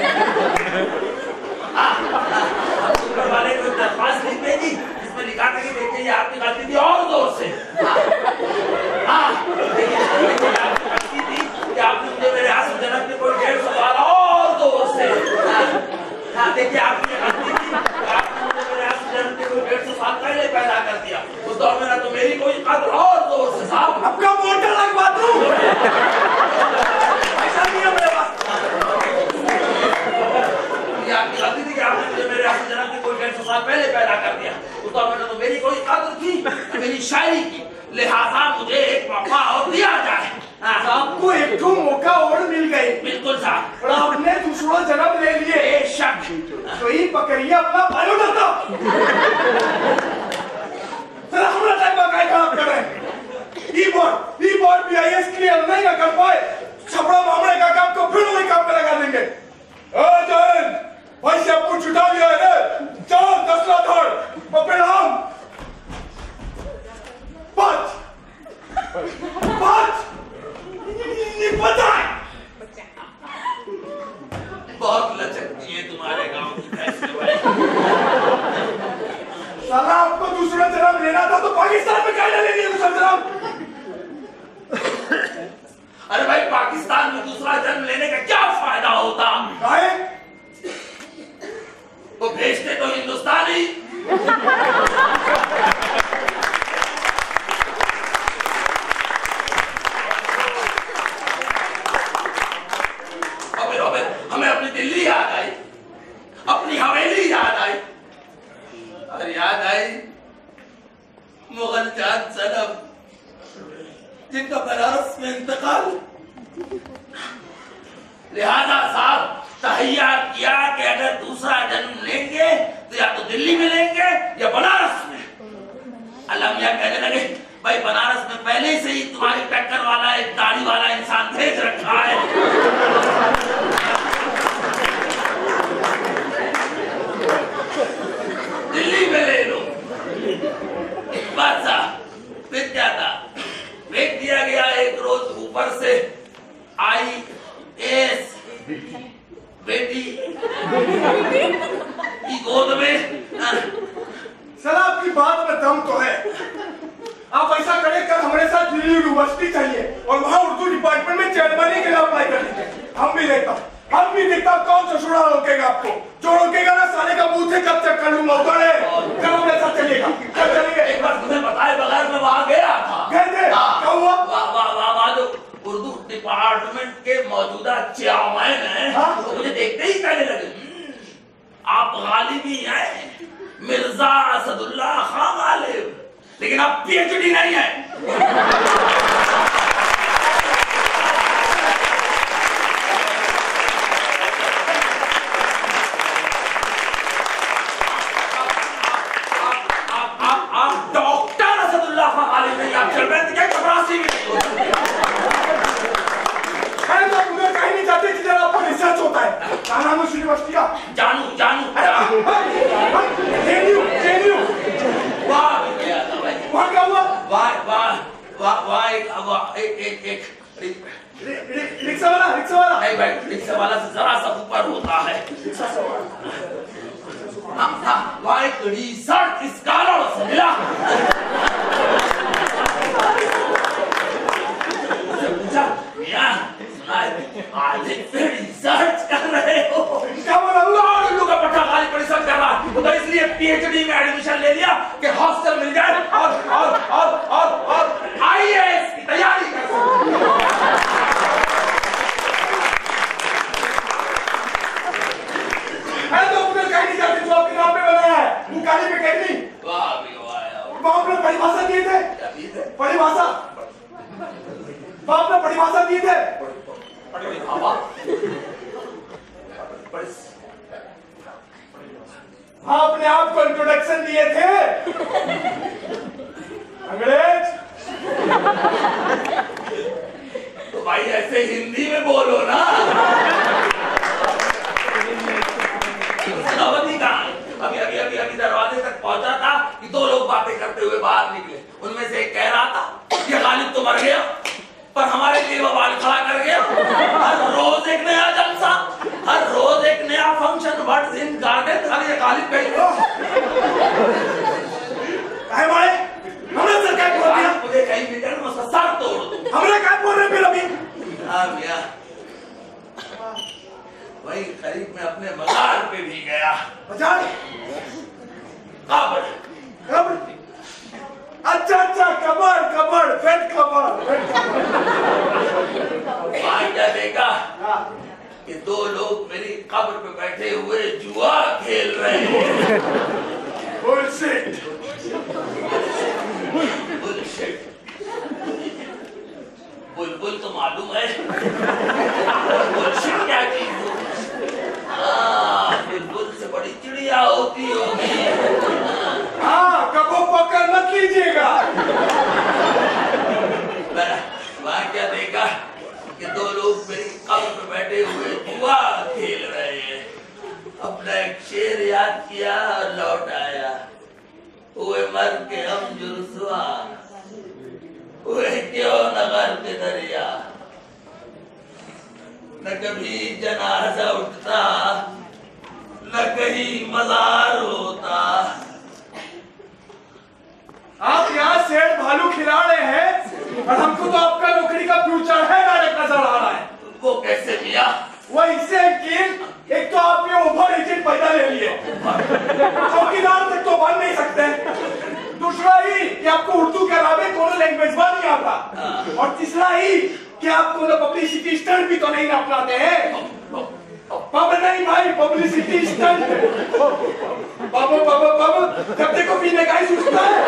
ऊपर वाले को दरख्वास्त लिख भेजी जिसमें लिखा था कि देखिए ये आपकी गलती थी, और जोर से हाँ देखिए आपकी गलती थी कि आपने मुझे मेरे हाथ में जन्म के कोई डेढ़ सौ साल, और जोर से हाँ देखिए आपकी गलती थी आपने मुझे मेरे हाथ में जन्म के कोई डेढ़ सौ साल पहले पैदा कर दिया, उस दौर में ना तो मेरी कोई कदर, और जोर से साहब आपका मोटर लगवा दूं। आपकी गलती थी कि आपने मुझे मेरे हाथ से जन्म के कोई डेढ़ सौ साल पहले पैदा कर दिया, उस दौर में तो मेरी कोई कदर थी मेरी शायरी की, लिहाजा मुझे एक मौका और दिया जाए। आपको एक ठो मौका और मिल गई। बिल्कुल साहब। और आपने दूसरा जन्म ले लिए। बेशक। तो ये पकड़िए अपना बायोडाटा। जरा हमारा टाइम बकाए खराब कर रहे हैं। ई-बोर्ड, ई-बोर्ड भी आई एस क्लियर नहीं कर पाए, छपड़ा मामले का काम को फिर वही काम पे लगा देंगे। जैन भाई से आपको छुटा दिया है, चार दस लाख और परिणाम पांच पांच पता है। बहुत लचकती है तुम्हारे गांव की भैंस। साला आपको दूसरा जन्म लेना था तो पाकिस्तान में क्या ले लिया दूसरा जन्म? अरे भाई पाकिस्तान में दूसरा जन्म लेने का क्या फायदा होता? काहे? वो भेजते तो हिंदुस्तानी। अबे अबे हमें अपनी दिल्ली याद आई, अपनी हवेली याद आई, और याद आई मुगल जात सनम जिनका बनारस में इंतकाल। लिहाजा साहब तहैया किया कि अगर दूसरा जन्म लेंगे तो या तो दिल्ली में लेंगे या बनारस में। अल्लाह मियां कहने लगे भाई बनारस में पहले से ही तुम्हारी टक्कर वाला एक दाढ़ी वाला इंसान भेज रखा है, दिल्ली में ले लो। बस फिर क्या था, भेज दिया गया एक रोज ऊपर से आई एस बेटी की गोद में। सर आपकी बात में दम तो है। आप ऐसा करें कल हमारे साथ दिल्ली यूनिवर्सिटी चाहिए और वहाँ उर्दू डिपार्टमेंट में चेयरमैन के लिए अप्लाई कर लीजिए। हम भी देखता हम भी देखता कौन सा सुना रोकेगा आपको। जो रोकेगा ना साले का मुंह से कब चेक कर लूंगा। उधर है कब मेरे साथ चलिएगा, कब चलेंगे? एक बार तुम्हें बताए बगैर मैं वहाँ गया था। गए थे? क्या हुआ? वाह वाह वाह वाह जो उर्दू डिपार्टमेंट के मौजूदा चेयरमैन हैं तो मुझे देखते ही कहने लगे आप गालिब ही हैं, मिर्जा असदुल्ला खां गालिब, लेकिन आप पीएचडी नहीं है। आप डॉक्टर असदुल्ला खां गालिब नहीं, आप चलबंद के चपरासी भी नहीं। तो मुझे कहीं नहीं जाते कि जरा आपको रिसर्च होता है। क्या नाम है यूनिवर्सिटी का? जानू जानू जेएनयू जेएनयू वाह गया था भाई। वहाँ क्या हुआ? वाह वाह वाह वाह रिक्शा वाला रिक्शा वाला नहीं भाई, रिक्शा वाला से जरा सा ऊपर होता है। हाँ हाँ, वहाँ एक रिसर्च स्कॉलर से मिला। मियां, आज फिर रिसर्च कर रहे हो? क्या बोला? उल्लू का पट्टा खाली पर रिसर्च कर रहा है, तो इसलिए पीएचडी में एडमिशन ले लिया कि हॉस्टल मिल जाए और और और और और आईएएस की तैयारी कर सकूं। है तो अपने कहीं जाके जो आपके नाम पे बनाया है, वो गाली पे कहीं नहीं। वाह भी वाह। बाप ने परिभाषा दिए थे। क्या दिए थे? परिभाषा। बाप ने परिभाषा दिए थे। आपने आपको इंट्रोडक्शन दिए थे अंग्रेज। तो भाई ऐसे हिंदी में बोलो ना। अवधि कहाँ है? अभी अभी अभी अभी दरवाजे तक पहुंचा था कि दो लोग बातें करते हुए बाहर निकले। उनमें से एक कह रहा था ये गालिब तो मर गया, पर हमारे लिए बवाल खड़ा कर गया। हर रोज एक नया जलसा, हर रोज एक नया फंक्शन, बट इन गार्डन हर ये गालिब कहीं है भाई, हमने सर क्या बोल दिया? मुझे कहीं भी कर, मैं उसका सर तोड़ दूं। हमने क्या बोल रहे फिर अभी? हाँ भैया, वही करीब में अपने मजार पे भी गया। मजार? कब्र कब्र? अच्छा अच्छा, कब्र कब्र, फेट कब्र। वहाँ क्या देखा कि दो लोग मेरी कब्र पे बैठे हुए जुआ खेल रहे हैं। बुलशिट। बुलशिट। बुलबुल तो मालूम है, बुलशिट क्या चीज हो? हाँ, बुलबुल से बड़ी चिड़िया होती होगी। हाँ, कबो पकड़ मत लीजिएगा। वहाँ क्या देखा कि दो लोग मेरी कब्र पे बैठे हुए जुआ खेल रहे हैं। अपना एक शेर याद किया और लौट आया। हुए मर के हम जुर्सुआ, हुए क्यों नगर के दरिया, न कभी जनाजा उठता, न कहीं मजार होता। आप यहाँ शेर भालू खिला रहे हैं और हमको तो आपका नौकरी का फ्यूचर है डायरेक्ट नजर आ रहा है। तुमको कैसे मिला? वो इससे कि एक तो आप ये ओवर एजेड पैदा ले लिए, चौकीदार तक तो बन नहीं सकते। दूसरा ही कि आपको उर्दू के अलावा कोनो लैंग्वेज नहीं आता, और तीसरा ही कि आप कोनो पब्लिसिटी स्टंट भी तो नहीं अपनाते हैं। पब नहीं भाई, पब्लिसिटी स्टंट। बाबू बाबू बाबू, जब देखो पीने का ही सोचता है।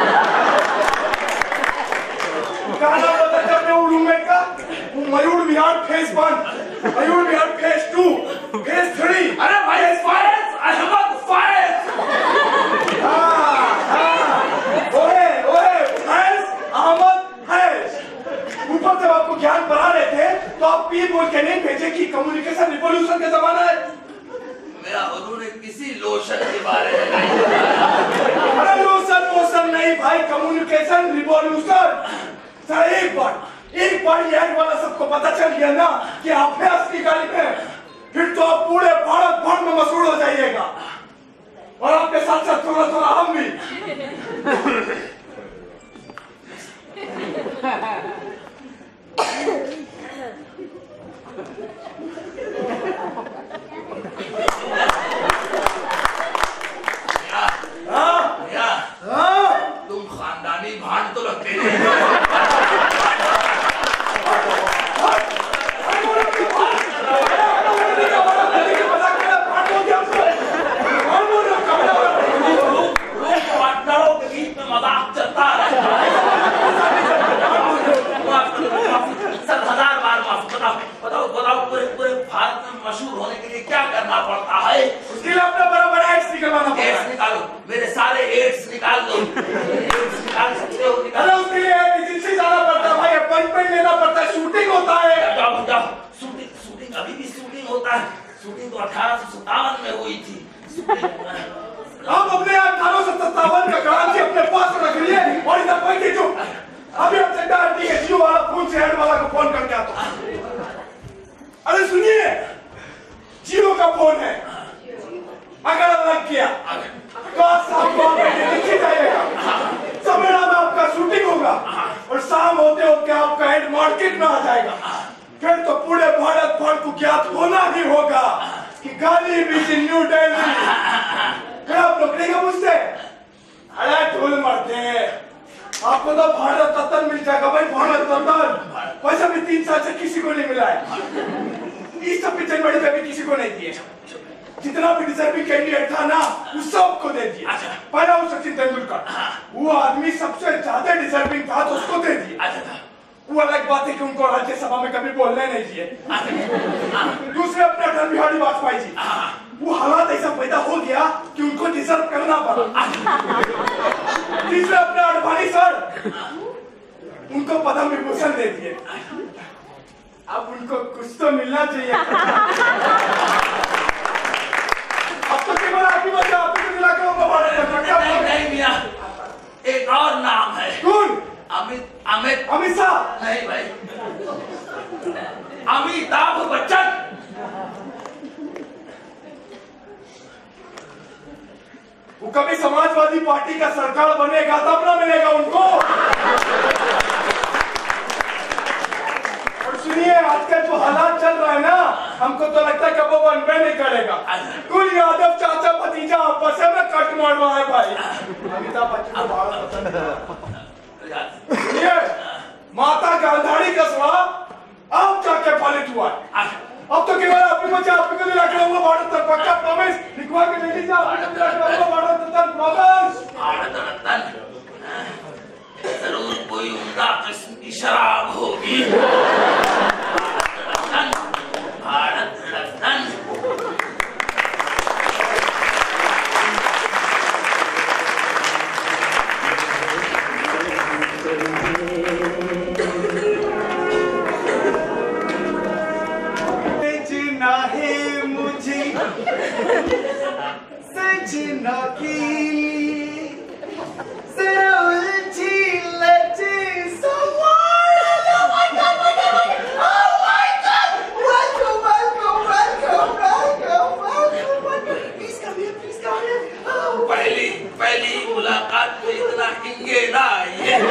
गाना पता जब मैं रूममेट का Mayur Vihar phase one, Mayur Vihar phase two, phase three. अरे भाई फायज, अहमद फायज। हाँ हाँ, ओए ओए, फैज अहमद फैज। ऊपर जब आपको ज्ञान पढ़ा रहे थे तो आप पी बोल के नहीं भेजे कि कम्युनिकेशन रिवॉल्यूशन का जमाना है। मेरा उन्होंने किसी लोशन के बारे में नहीं बताया। अरे लोशन वोशन नहीं भाई, कम्युनिकेशन रिवॉल्यूशन। सर एक बार एक बार यह वाला सबको पता चल गया ना कि आप है असली गालिब हैं, फिर तो आप पूरे भारत भर में मशहूर हो जाइएगा, और आपके साथ साथ थोड़ा थोड़ा हम भी। तुम खानदानी भांड तो लगते नहीं। मजाक चलता रहता है। सर हजार बार माफ, बताओ बताओ बताओ, पूरे पूरे भारत में मशहूर होने के लिए क्या करना पड़ता है? उसके लिए अपना बड़ा बड़ा एड्स निकलवाना पड़ता है। एड्स निकालो, मेरे सारे एड्स निकाल दो। एड्स निकाल सकते हो? निकालो। अरे उसके लिए एजेंसी जाना पड़ता है भाई, अपॉइंटमेंट लेना पड़ता है, शूटिंग होता है। जाओ जाओ, शूटिंग शूटिंग अभी भी शूटिंग होता है। शूटिंग तो अठारह सौ सत्तावन में हुई थी। आप अपने अठारह सौ सत्तावन का क्रांति अपने पास रख लिए और इधर बैठे जो अभी हम चड्डा डी एच वाला फोन से हेड वाला को फोन करके आता। ज्ञात होना ही होगा कि Ghalib is in new Delhi. फिर आप नौकरी का पूछते? अरे ढोल मरते हैं, आपको तो भारत रत्न मिल जाएगा भाई, भारत रत्न। वैसे भी तीन साल से किसी को नहीं मिला है, इस सब जनवरी पे भी किसी को नहीं दिए। जितना भी डिजर्विंग कैंडिडेट था ना, उस सबको दे दिया। पहला वो सचिन तेंदुलकर, वो आदमी सबसे ज्यादा डिजर्विंग था तो उसको दे दिया। वो अलग बात है कि उनको राज्यसभा में कभी बोलने नहीं दिए। दूसरे अपने अटल बिहारी वाजपेयी जी, वो हालात ऐसा पैदा हो गया कि उनको डिजर्व करना पड़ा। तीसरे अपने अडवाणी सर, उनको पद्म विभूषण दे दिए। अब उनको कुछ तो मिलना चाहिए। अब तो केवल आप ही बचा, आप ही दिला के नहीं नहीं मियां, एक और नाम है। कौन? अमित अमित अमित शाह? नहीं भाई, अमिताभ बच्चन। वो कभी समाजवादी पार्टी का सरकार बनेगा तब ना मिलेगा उनको। और सुनिए, आजकल जो हालात चल रहा है ना, हमको तो लगता है कि वो बनवे नहीं करेगा। कुल यादव चाचा भतीजा आपस में कट मारवा है भाई। अमिताभ बच्चन को भारत रत्न। ये माता गांधारी का स्वाब अब जाके फलित हुआ है। अब तो केवल आप ही बच्चे, आप ही को दिला के रहूंगा भारत रत्न। पक्का प्रॉमिस लिखवा के ले लीजिए, आप ही को दिला के रहूंगा भारत रत्न। प्रॉमिस। भारत रत्न जरूर कोई उम्दा किस्म की शराब होगी। भारत रत्न, भारत रत्न। सजना की जरा उलझी लची सवार। Oh my God, my God, oh my God! Welcome, welcome, welcome, welcome, welcome, welcome. Please come here, please come here. Oh. पहली पहली मुलाकात में इतना हिंगे ना आइए।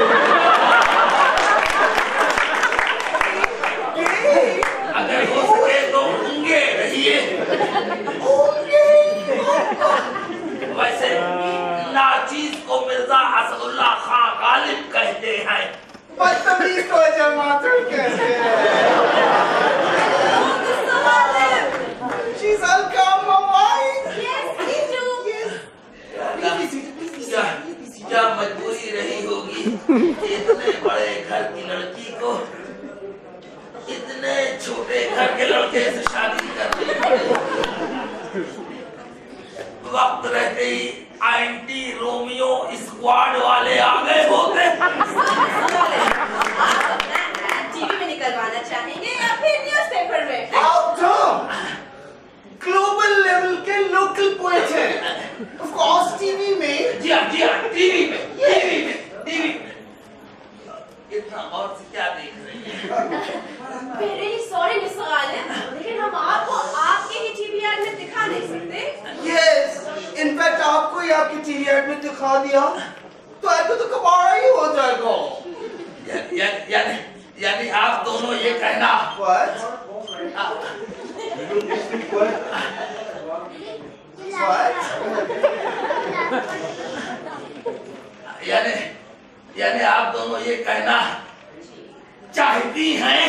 अगर हो सके तो हिंगे रहिए। वैसे नाचीज को मिर्जा असदुल्ला खां गालिब कहते हैं। बदतमीज को जमातुल कहते हैं। She's all calm, my wife. Yes, me too. Yes. क्या क्या मजबूरी रही होगी इतने बड़े घर की लड़की को इतने छोटे घर के लड़के से शादी करनी पड़ी। वक्त रहते ही एंटी रोमियो स्क्वाड वाले आ गए होते। टीवी में निकलवाना चाहेंगे या फिर न्यूज़पेपर में? ग्लोबल लेवल के लोकल पोएट हैं। ऑफ कोर्स टीवी में। जी हाँ जी हाँ टीवी में टीवी में टीवी में। इतना और से क्या देख रही है? Very sorry मिस्टर गालिब, लेकिन हम आपको आपके ही टीवी एड में दिखा नहीं सकते। Yes, इनफैक्ट आपको ही आपकी टीवी एड में दिखा दिया तो ऐसा तो कबाड़ा ही हो जाएगा। या, या, यानी यानी आप दोनों ये कहना। What? What? यानी यानी आप दोनों ये कहना चाहती हैं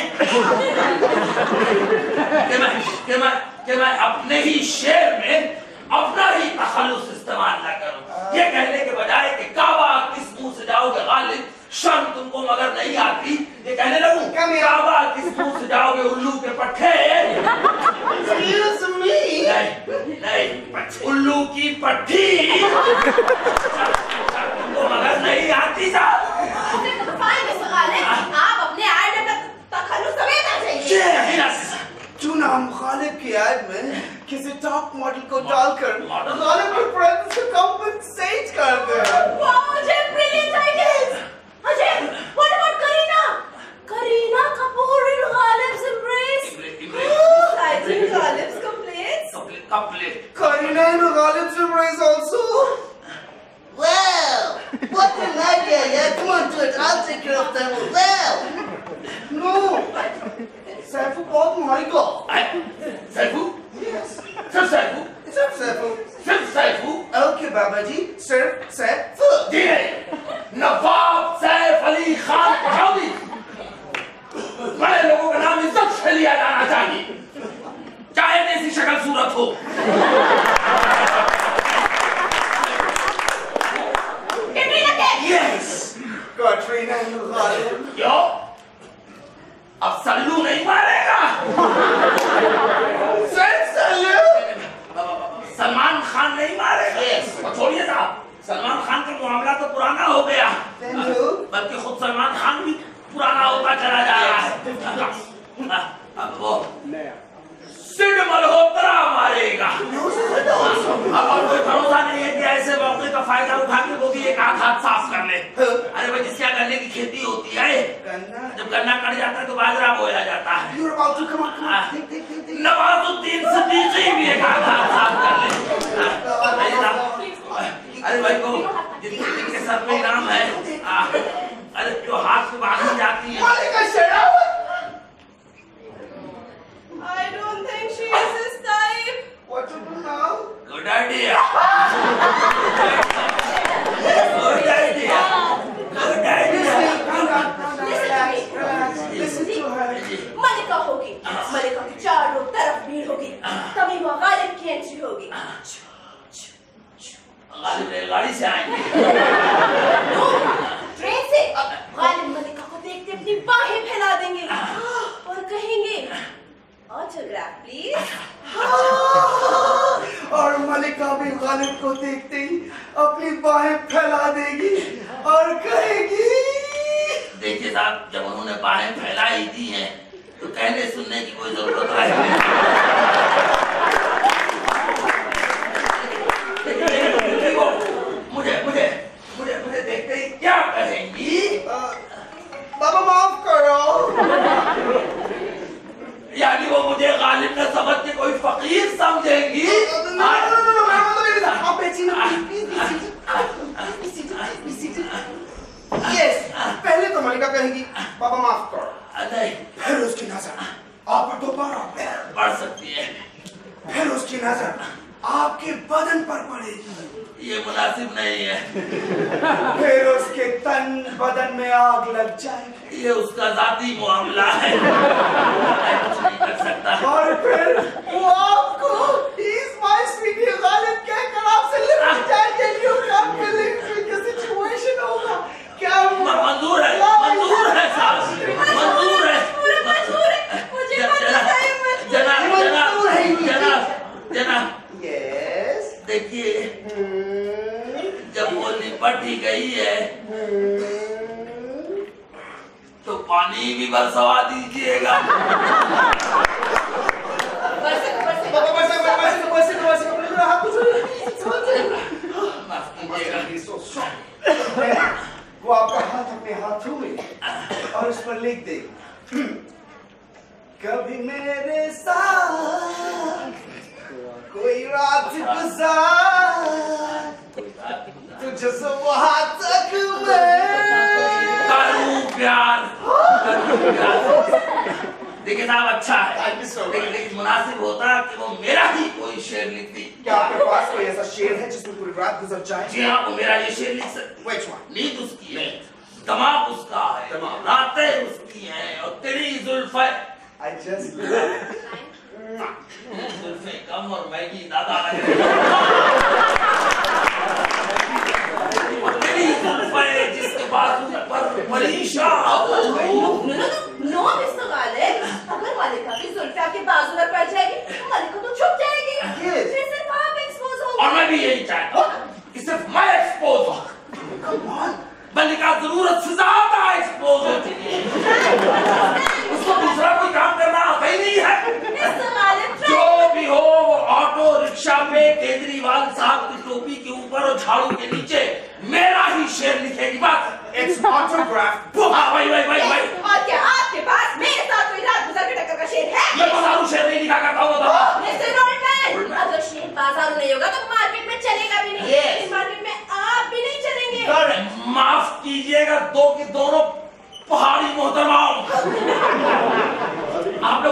कि मैं कि मैं कि मैं अपने ही शेर में अपना ही तखल्लुस इस्तेमाल न करूं। ये कहने के बजाय कि काबा किस मुंह से जाओगे गालिब, शर्म तुमको मगर नहीं आती, ये कहने लगूं काबा किस मुंह से जाओगे उल्लू के पट्टे। नहीं नहीं उल्लू की पट्टी तुमको मगर नहीं आती साहब। आप अपने ऐड में तखल्लुस समेटना चाहिए। चुना मुखालिफ की ऐड में किसी टॉप मॉडल को डालकर गालिब के फ्रेंड्स को कंपनसेट कर दे। वाह, मुझे brilliant ideas. Ajay, what about Kareena? Kareena Kapoor in Ghalib's embrace. I think Ghalib's complaints. Complete. Karina in Ghalib's embrace also. Well, what an idea! Yeah, come on, do it. I'll take care of them. Well, No. Saifu बहुत मारिको। सैफू? सिर्फ सैफू? सिर्फ सैफू। सिर्फ Saifu? Okay बाबा जी, सिर्फ सैफू। जी नहीं, नवाब सैफ अली खान पठावी। बड़े लोगों का नाम इज्जत से लिया जाना चाहिए, चाहे जैसी शक्ल सूरत हो। Yes. Katrina and Ghalib. क्यों? अब सल्लू नहीं मारेगा? सल्लू? सलमान खान नहीं मारेगा? yes. और छोड़िए साहब, सलमान खान का मामला तो पुराना हो गया, बल्कि खुद सलमान खान भी पुराना होता चला जा रहा है। अब वो सिड मल्होत्रा मारेगा। अब और कोई भरोसा नहीं है कि ऐसे मौके का फायदा उठा के वो भी एक आध हाथ साफ कर ले। अरे भाई, जिसके यहाँ गन्ने की खेती होती है, जब गन्ना कट जाता है तो बाजरा बोया जाता है। नवाजुद्दीन सिद्दीकी भी एक आध हाथ साफ कर ले। अरे भाई, को जिनके सर पे इनाम है, अरे जो हाथ से बांधी जाती है। I don't think she is his type. What to do now? Good idea. Good idea. Good idea. Listen to her. मलिका होगी, मलिका की चारों तरफ भीड़ होगी, तभी वो गालिब की एंट्री होगी। गालिब रेलगाड़ी से आएंगे। ट्रेन से। गालिब मलिका को देखते अपनी बाहें फैला देंगे और कहेंगे ऑटोग्राफ प्लीज। और मलिका भी गालिब को देखते ही अपनी बाहें फैला देगी और कहेगी। देखिए साहब, जब उन्होंने बाहें फैलाई दी हैं, तो कहने सुनने की कोई जरूरत नहीं। मुझे मुझे मुझे मुझे देखते ही क्या कहेंगी? बाबा माफ करो। यानी वो मुझे गालिब न समझ के कोई फकीर समझेंगी? यस, पहले तो मलिका कहेगी बाबा माफ करो, नहीं, फिर उसकी नजर आप पर दोबारा पड़ सकती है, फिर उसकी नजर आपके बदन पर पड़ेगी, ये मुनासिब नहीं है। फिर उसके तन बदन में आग लग जाएगी, ये उसका जाती मामला है, मैं कुछ नहीं कर सकता। और फिर वो आपको इस माय स्वीटी गालिब कहकर आपसे लिपट जाएंगे। यू कैन बिलीव कि सिचुएशन होगा क्या? मंजूर है, मंजूर है साहब, मंजूर है, मंजूर है, मुझे पता है जनाब, जनाब, जनाब, जनाब, यस, देखिए, जब वो निपट ही गई है, तो पानी भी बरसवा दीजिएगा। बाबा बस बस बस बस बस मेरा हाथ तो माफ कीजिएगा। वो आपका हाथ अपने हाथों में और उस पर लिख दे, कभी मेरे साथ कोई रात गुजार, तुझे सुबह तक मैं करूं प्यार, करूं प्यार। देखिए साहब, अच्छा है, लेकिन लेकिन मुनासिब होता कि वो मेरा ही कोई शेर लिखती। क्या आपके पास कोई ऐसा शेर है जिसमें पूरी रात गुजर जाए? जी हाँ, वो मेरा ये शेर लिख सकती। Which one? नींद उसकी है, दिमाग उसका है, रातें उसकी हैं, और तेरी जुल्फे I just जुल्फे कम और मैगी ज्यादा लग रही है। तेरी जुल्फे जिसके बाजू पर परेशान हो गई। नो मिस्टर गालिब, अगर मलिका की जुल्फे आपके बाजू पर पड़ जाएगी, मलिका तो छुप जाएगी, Yes. फिर सिर्फ आप एक्सपोज होंगे। और मैं भी यही चाहता हूँ कि सिर्फ मैं एक्सपोज हूँ। मलिका जरूरत से ज्यादा एक्सपोज हो चुकी है, उसको दूसरा कोई काम करना आता ही नहीं है। मिस्टर गालिब, जो भी हो, वो ऑटो रिक्शा पे केजरीवाल साहब की टोपी के ऊपर और झाड़ू के नीचे मेरा ही शेर लिखेगी। बात It's autograph. हाँ, वही वही वही वही। और क्या आपके पास मेरे साथ कोई रात गुजर के टक्कर का शेर है? मैं बाजारू शेर नहीं लिखा करता हूँ। मिस्टर ओल्डमैन, अगर शेर बाजार नहीं होगा तो मार्केट में चलेगा भी नहीं। Yes. इस मार्केट में आप भी नहीं चलेंगे। माफ कीजिएगा, दो की दोनों पहाड़ी मोहतरमाओं, आप लोग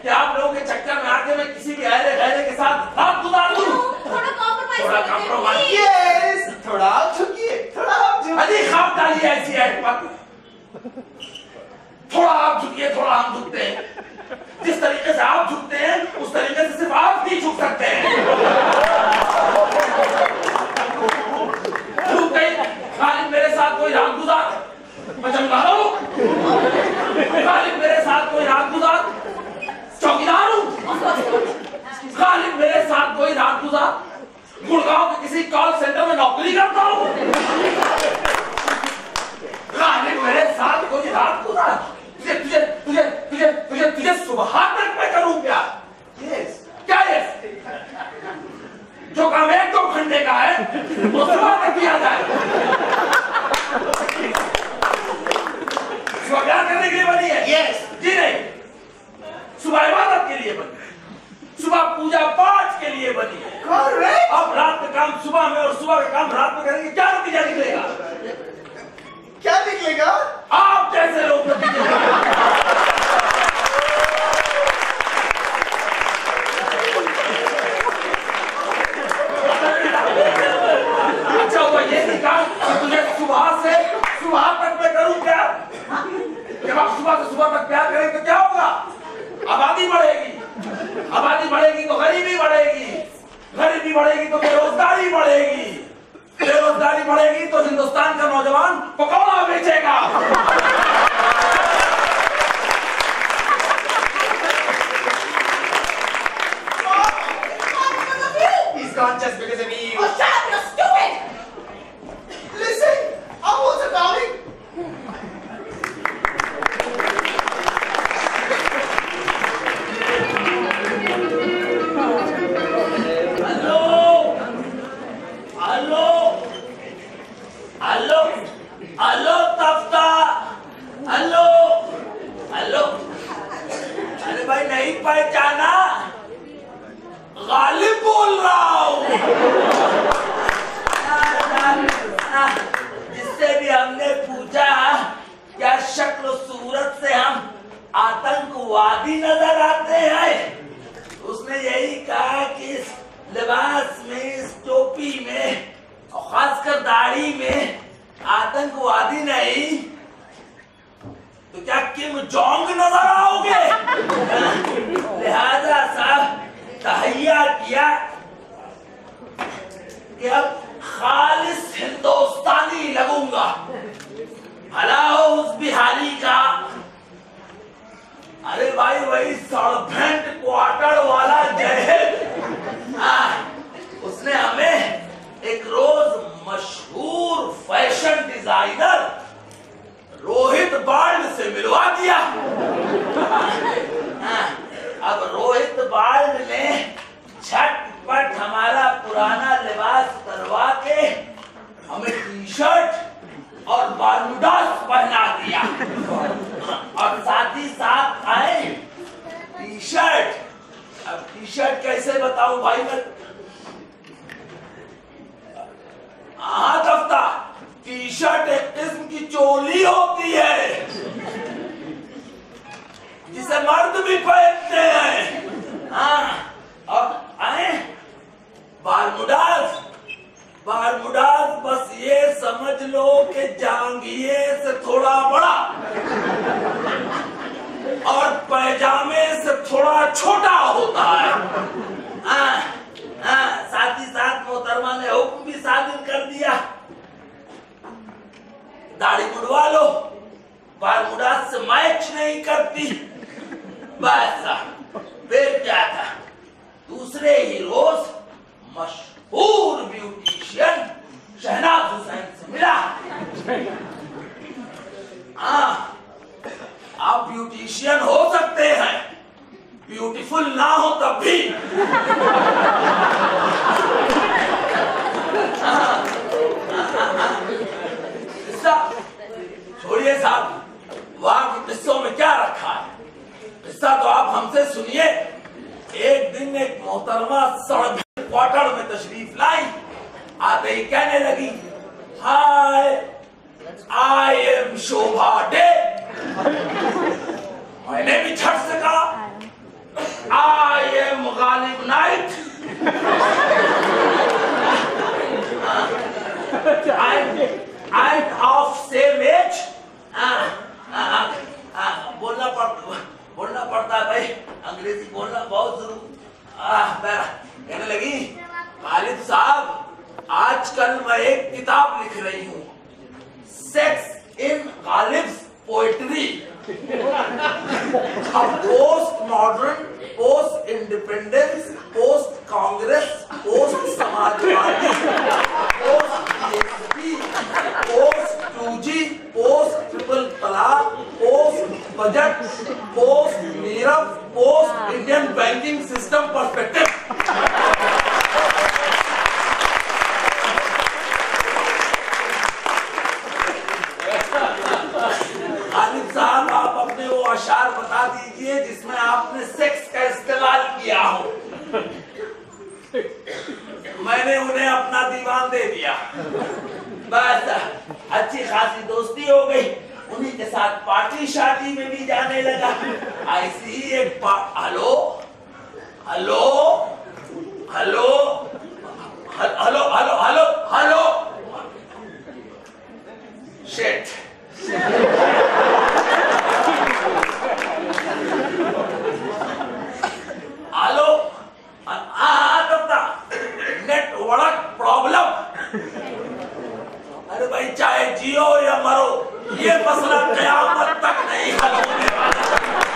कि आप लोगों के चक्कर में आके मैं किसी भी अहले गहरे के साथ रात गुजार लूं? थोड़ा कॉम्प्रोमाइज थोड़ा कॉम्प्रोमाइज यस, थोड़ा आप झुकिए, थोड़ा आप झुकिए। अजी खाप डालिए ऐसी ऐड पर। थोड़ा आप झुकिए, थोड़ा हम झुकते हैं। जिस तरीके से आप झुकते हैं उस तरीके से सिर्फ आप ही झुक सकते हैं। झुक गई। गालिब मेरे साथ कोई रात गुजार, मैं चमका रहा हूं। गालिब मेरे साथ कोई रात गुजार, चौकीदार हूं। गालिब मेरे साथ कोई रात गुजार, गुड़गांव के किसी कॉल सेंटर में नौकरी करता हूं। गालिब मेरे साथ कोई रात गुजार, तुझे तुझे तुझे तुझे तुझे तुझे सुबह तक मैं करूं क्या? यस, क्या यस? जो काम एक दो घंटे का है वो सुबह तक किया जाए। सुबह क्या करने के लिए बनी है? यस, जी नहीं, सुबह इबादत के लिए बनी है, सुबह पूजा पाठ के लिए बनी है। करेक्ट। अब रात का काम सुबह में और सुबह का काम रात में करेंगे, क्या नतीजा निकलेगा? क्या निकलेगा? आप जैसे लोग नतीजे। अच्छा हुआ ये निकाल कि तुझे सुबह से सुबह तक मैं करूं क्या? जब आप सुबह से सुबह तक प्यार करेंगे तो क्या होगा? आबादी बढ़ेगी, आबादी बढ़ेगी तो गरीबी बढ़ेगी, गरीबी बढ़ेगी तो बेरोजगारी बढ़ेगी, बेरोजगारी बढ़ेगी तो हिंदुस्तान का नौजवान पकौड़ा बेचेगा। He's gone just because of you. Oh, shut up, you're stupid! Listen, I wasn't darling. Hello, hello, hello Tafta, hello, hello. अरे भाई नहीं पहचाना? गालिब बोल रहा हूँ। जिससे भी हमने पूछा क्या शक्ल सूरत से हम आतंकवादी नजर आते हैं, उसने यही कहा कि इस लिबास में, इस टोपी में और खासकर दाढ़ी में आतंकवादी नहीं तो क्या किम जोंग नजर आओगे? लिहाजा साहब तहैया किया कि अब खालिस हिंदुस्तानी लगूंगा। भला हो उस बिहारी का। अरे भाई वही सड़भेंट क्वार्टर वाला जय, उसने हमें एक रोज मशहूर फैशन डिजाइनर रोहित बाल्ड से मिलवा दिया। अब रोहित बाल्ड ने झटपट हमारा पुराना लिबास करवा के हमें टी शर्ट और बारमूडास पहना दिया और साथ ही साथ आए टी शर्ट। अब टी शर्ट कैसे बताऊं भाई मैं? हाँ तफ्ता, टी शर्ट एक किस्म की चोली होती है जिसे मर्द भी पहनते हैं। हाँ, और आए बारमूडास, बारमूडास बस ये समझ लो कि जांघिए से थोड़ा बड़ा और पैजामे से थोड़ा छोटा होता है। हाँ, हाँ, साथ ही साथ मोहतरमा ने हुक्म भी सादिर कर दिया, दाढ़ी मुड़वा लो, बारमूडास से मैच नहीं करती। बस फिर क्या था, दूसरे ही रोज मशहूर ब्यूटिशियन शहनाज हुसैन से मिला। हाँ, आप ब्यूटिशियन हो सकते हैं, ब्यूटीफुल ना हो तब भी। छोड़िए साहब, वहां के किस्सों में क्या रखा है, किस्सा तो आप हमसे सुनिए। एक दिन एक मोहतरमा सड़क क्वार्टर में तशरीफ लाई, आते ही कहने लगी, हाय आई एम शोभा डे। मैंने भी झट से कहा, अंग्रेजी बोलना बहुत जरूरी। कहने लगी, गालिब साहब आजकल मैं एक किताब लिख रही हूँ, sex in Ghalib's poetry. Post modern, post independence, post Congress, post Samajwadi, post BSP, post two G, post triple तलाक, पोस्ट बजट, पोस्ट मीरफ, post Indian banking system perspective. Ghalib साहब, आप अपने वो अशार बता दीजिए जिसमें आपने सेक्स का इस्तेमाल किया हो। मैंने उन्हें अपना दीवान दे दिया, बस अच्छी खासी दोस्ती हो गई। उन्हीं के साथ पार्टी शादी में भी जाने लगा। ऐसी ही एक hello hello hello hello hello hello hello shit. Hello network problem. अरे भाई, चाहे जियो या मरो, ये मसला कयामत तक नहीं हल होने वाला।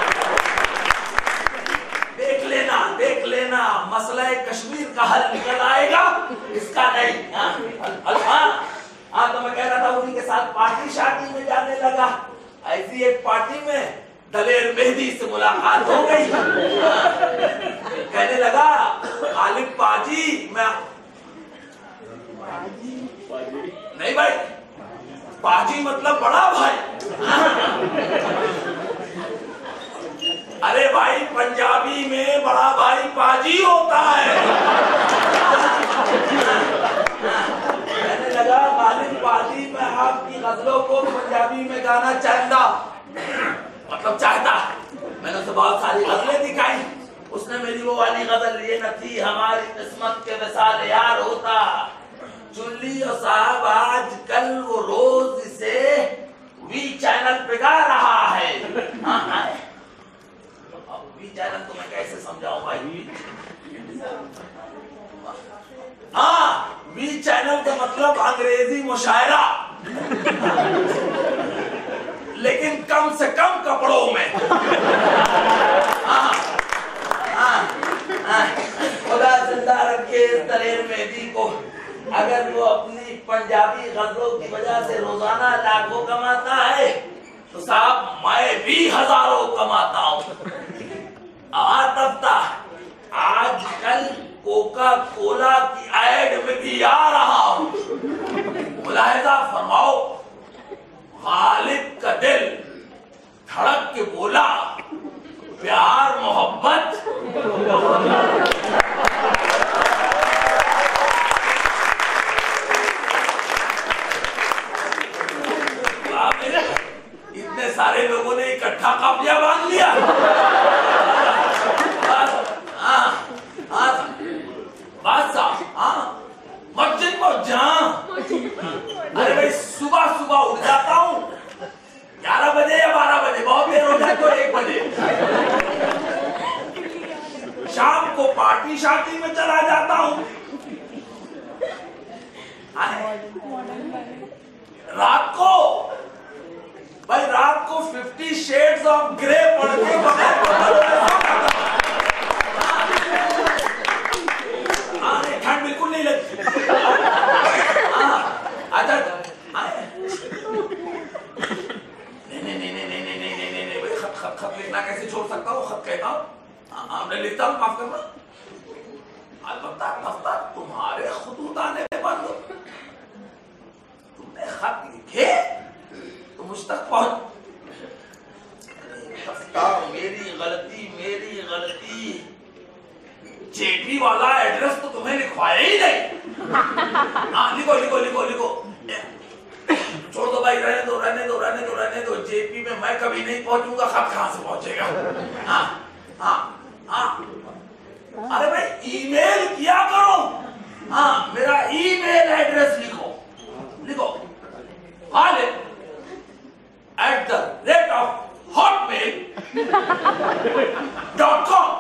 देख लेना देख लेना, मसला कश्मीर का हल निकल आएगा, इसका नहीं। हाँ हाँ तो मैं कह रहा था, उन्हीं के साथ पार्टी शादी में जाने लगा। ऐसी एक पार्टी में दलेर मेहदी से मुलाकात हो गई। कहने लगा, गालिब पाजी, मैं नहीं भाई, पाजी मतलब बड़ा भाई। अरे भाई, पंजाबी में बड़ा भाई पाजी होता है। कहने लगा, गालिब पाजी, मैं आपकी गजलों को पंजाबी में गाना चाहता, मतलब चाहता। मैंने उसे बहुत सारी गजलें दिखाई। उसने मेरी वो वाली गजल, ये न थी हमारी किस्मत के मिसाल यार होता, चुल्ली और साहब आजकल वो रोज इसे वी चैनल पे गा रहा है। हाँ हाँ, वी चैनल तो मैं कैसे समझाऊं भाई? हाँ, वी चैनल का मतलब अंग्रेजी मुशायरा, लेकिन कम से कम कपड़ों में। हाँ हाँ हाँ, खुदा जिंदा रखे इस दलेर मेहदी को। अगर वो अपनी पंजाबी गजलों की वजह से रोजाना लाखों कमाता है, तो साहब मैं भी हजारों कमाता हूँ। आजकल कोका कोला की एड में भी आ रहा हूँ। मुलाहिजा फरमाओ, गालिब का दिल धड़क के बोला, प्यार मोहब्बत। इतने सारे लोगों ने इकट्ठा काफिया बांध लिया। मस्जिद में जा। अरे भाई, सुबह सुबह उठ जाता हूँ, ग्यारह बजे या बारह बजे, बहुत देर हो जाए तो एक बजे। शाम को पार्टी शादी में चला जाता हूँ। रात को भाई, रात को फिफ्टी शेड्स ऑफ ग्रे पढ़ के ठंड बिल्कुल नहीं लगती। अच्छा, नहीं नहीं नहीं नहीं नहीं नहीं नहीं नहीं नहीं भाई, खत खत खत लिखना कैसे छोड़ सकता हूँ? खत कहता हूँ, हमने लिखता हूँ, माफ करना। अलबत्ता अलबत्ता तुम्हारे खुतूत आने बंद। तुमने खत लिखे तो मुझ तक पहुंच। मेरी गलती मेरी गलती, जेपी वाला एड्रेस तो तुम्हें लिखवाया ही नहीं। हाँ, लिखो लिखो लिखो लिखो। छोड़ दो भाई, रहने दो रहने दो रहने दो रहने दो। जेपी में मैं कभी नहीं पहुंचूंगा, खत कहां से पहुंचेगा? हाँ हाँ हाँ, अरे भाई ईमेल किया करो। हाँ, मेरा ईमेल एड्रेस लिखो लिखो, Ghalib at the rate of Hotmail dot com.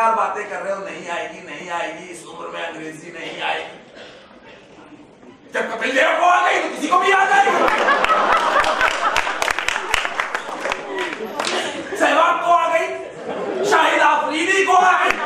बेकार बातें कर रहे हो, नहीं आएगी नहीं आएगी, इस उम्र में अंग्रेजी नहीं आएगी। जब कपिल देव को आ गई तो किसी को भी आ जाएगी। सहवाग को आ गई, शाहिद आफरीदी को आ गई,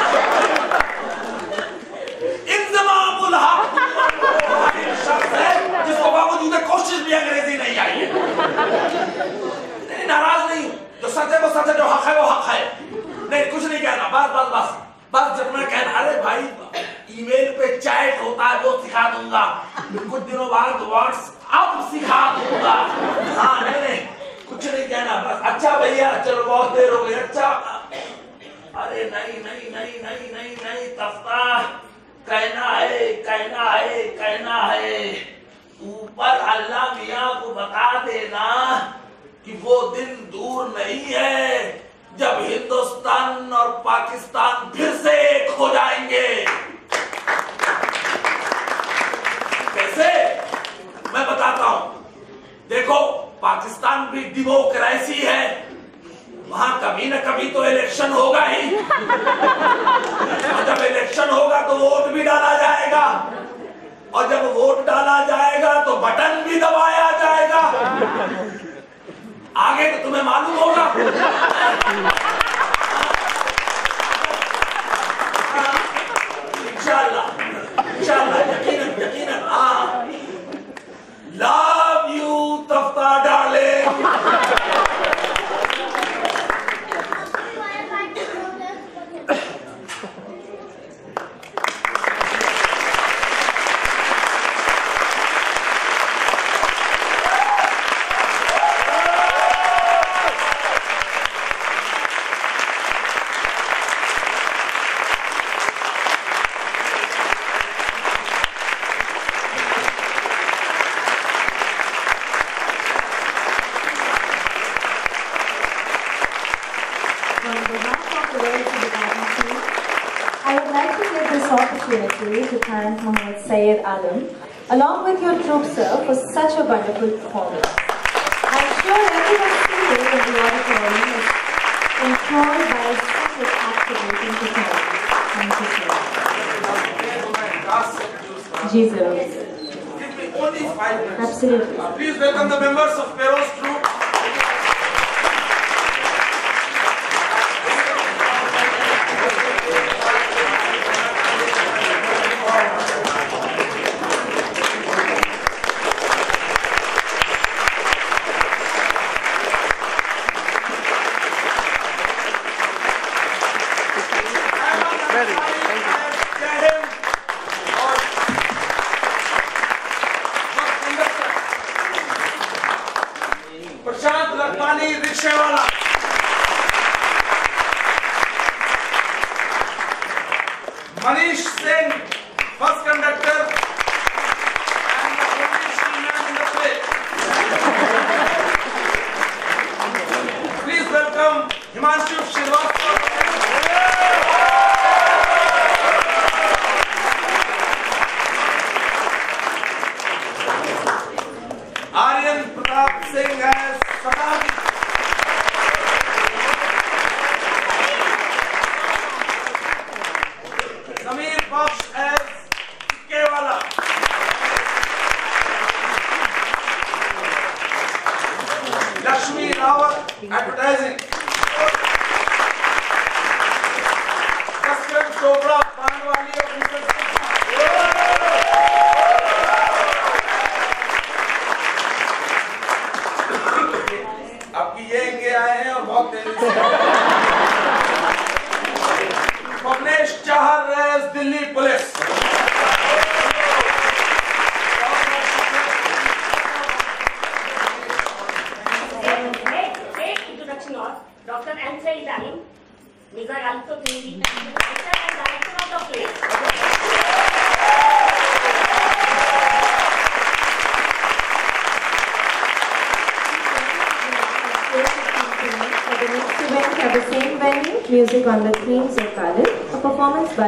इंजमामुल हक शख्स है जिसको बावजूद कोशिश भी अंग्रेजी नहीं आई है। नहीं, नाराज नहीं हूं, जो सच है वो सच है, जो हक है वो हक है। नहीं, कुछ नहीं कहना, बस बस बस बस जब मैं कहना, अरे भाई ईमेल पे चैट होता है वो सिखा दूंगा, कुछ दिनों बाद व्हाट्सएप सिखा दूंगा। हाँ नहीं नहीं कुछ नहीं कहना, बस अच्छा भैया चलो बहुत देर हो गई, अच्छा। अरे नहीं नहीं नहीं नहीं नहीं नहीं तफ्ता, कहना है कहना है कहना है, ऊपर अल्लाह मियाँ को बता देना कि वो दिन दूर नहीं है जब हिंदुस्तान और पाकिस्तान फिर से एक हो जाएंगे। कैसे? मैं बताता हूं। देखो, पाकिस्तान भी डेमोक्रेसी है, वहां कभी न कभी तो इलेक्शन होगा ही, और जब इलेक्शन होगा तो वोट भी डाला जाएगा, और जब वोट डाला जाएगा तो बटन भी दबाया जाएगा। आगे तो तुम्हें मालूम होगा। इंशाल्लाह इंशाल्लाह यकीनन यकीनन। हाँ, love you Tafta darling. To thank Mohammed Syed Alam, along with your troupe, sir, for such a wonderful performance. I'm sure everyone seated in the auditorium is enthralled by such a captivating performance. Thank you, sir. Ji, sir. Give me only five minutes. Absolutely. Uh, please welcome the members of Pierrot Troupe. रिक्शे वाला, Manish Singh bus conductor, please welcome Himanshu Srivastava. Aryan Pratap Singh है सदाबी। Sameer Bakhsh S केवाला। Lakshmi Rawat advertising. Custom Chopra पानवाली और आपकी ये इंगे आए हैं और बहुत तेजी से। पवनेश चाहर रेस दिल्ली पुलिस। एक इंट्रोडक्शन और डॉक्टर एम सईद आलिम, मिर्जा गालिब तो TV director and director of the play. For the next event at the same venue, music on the themes of Ghalib, a performance by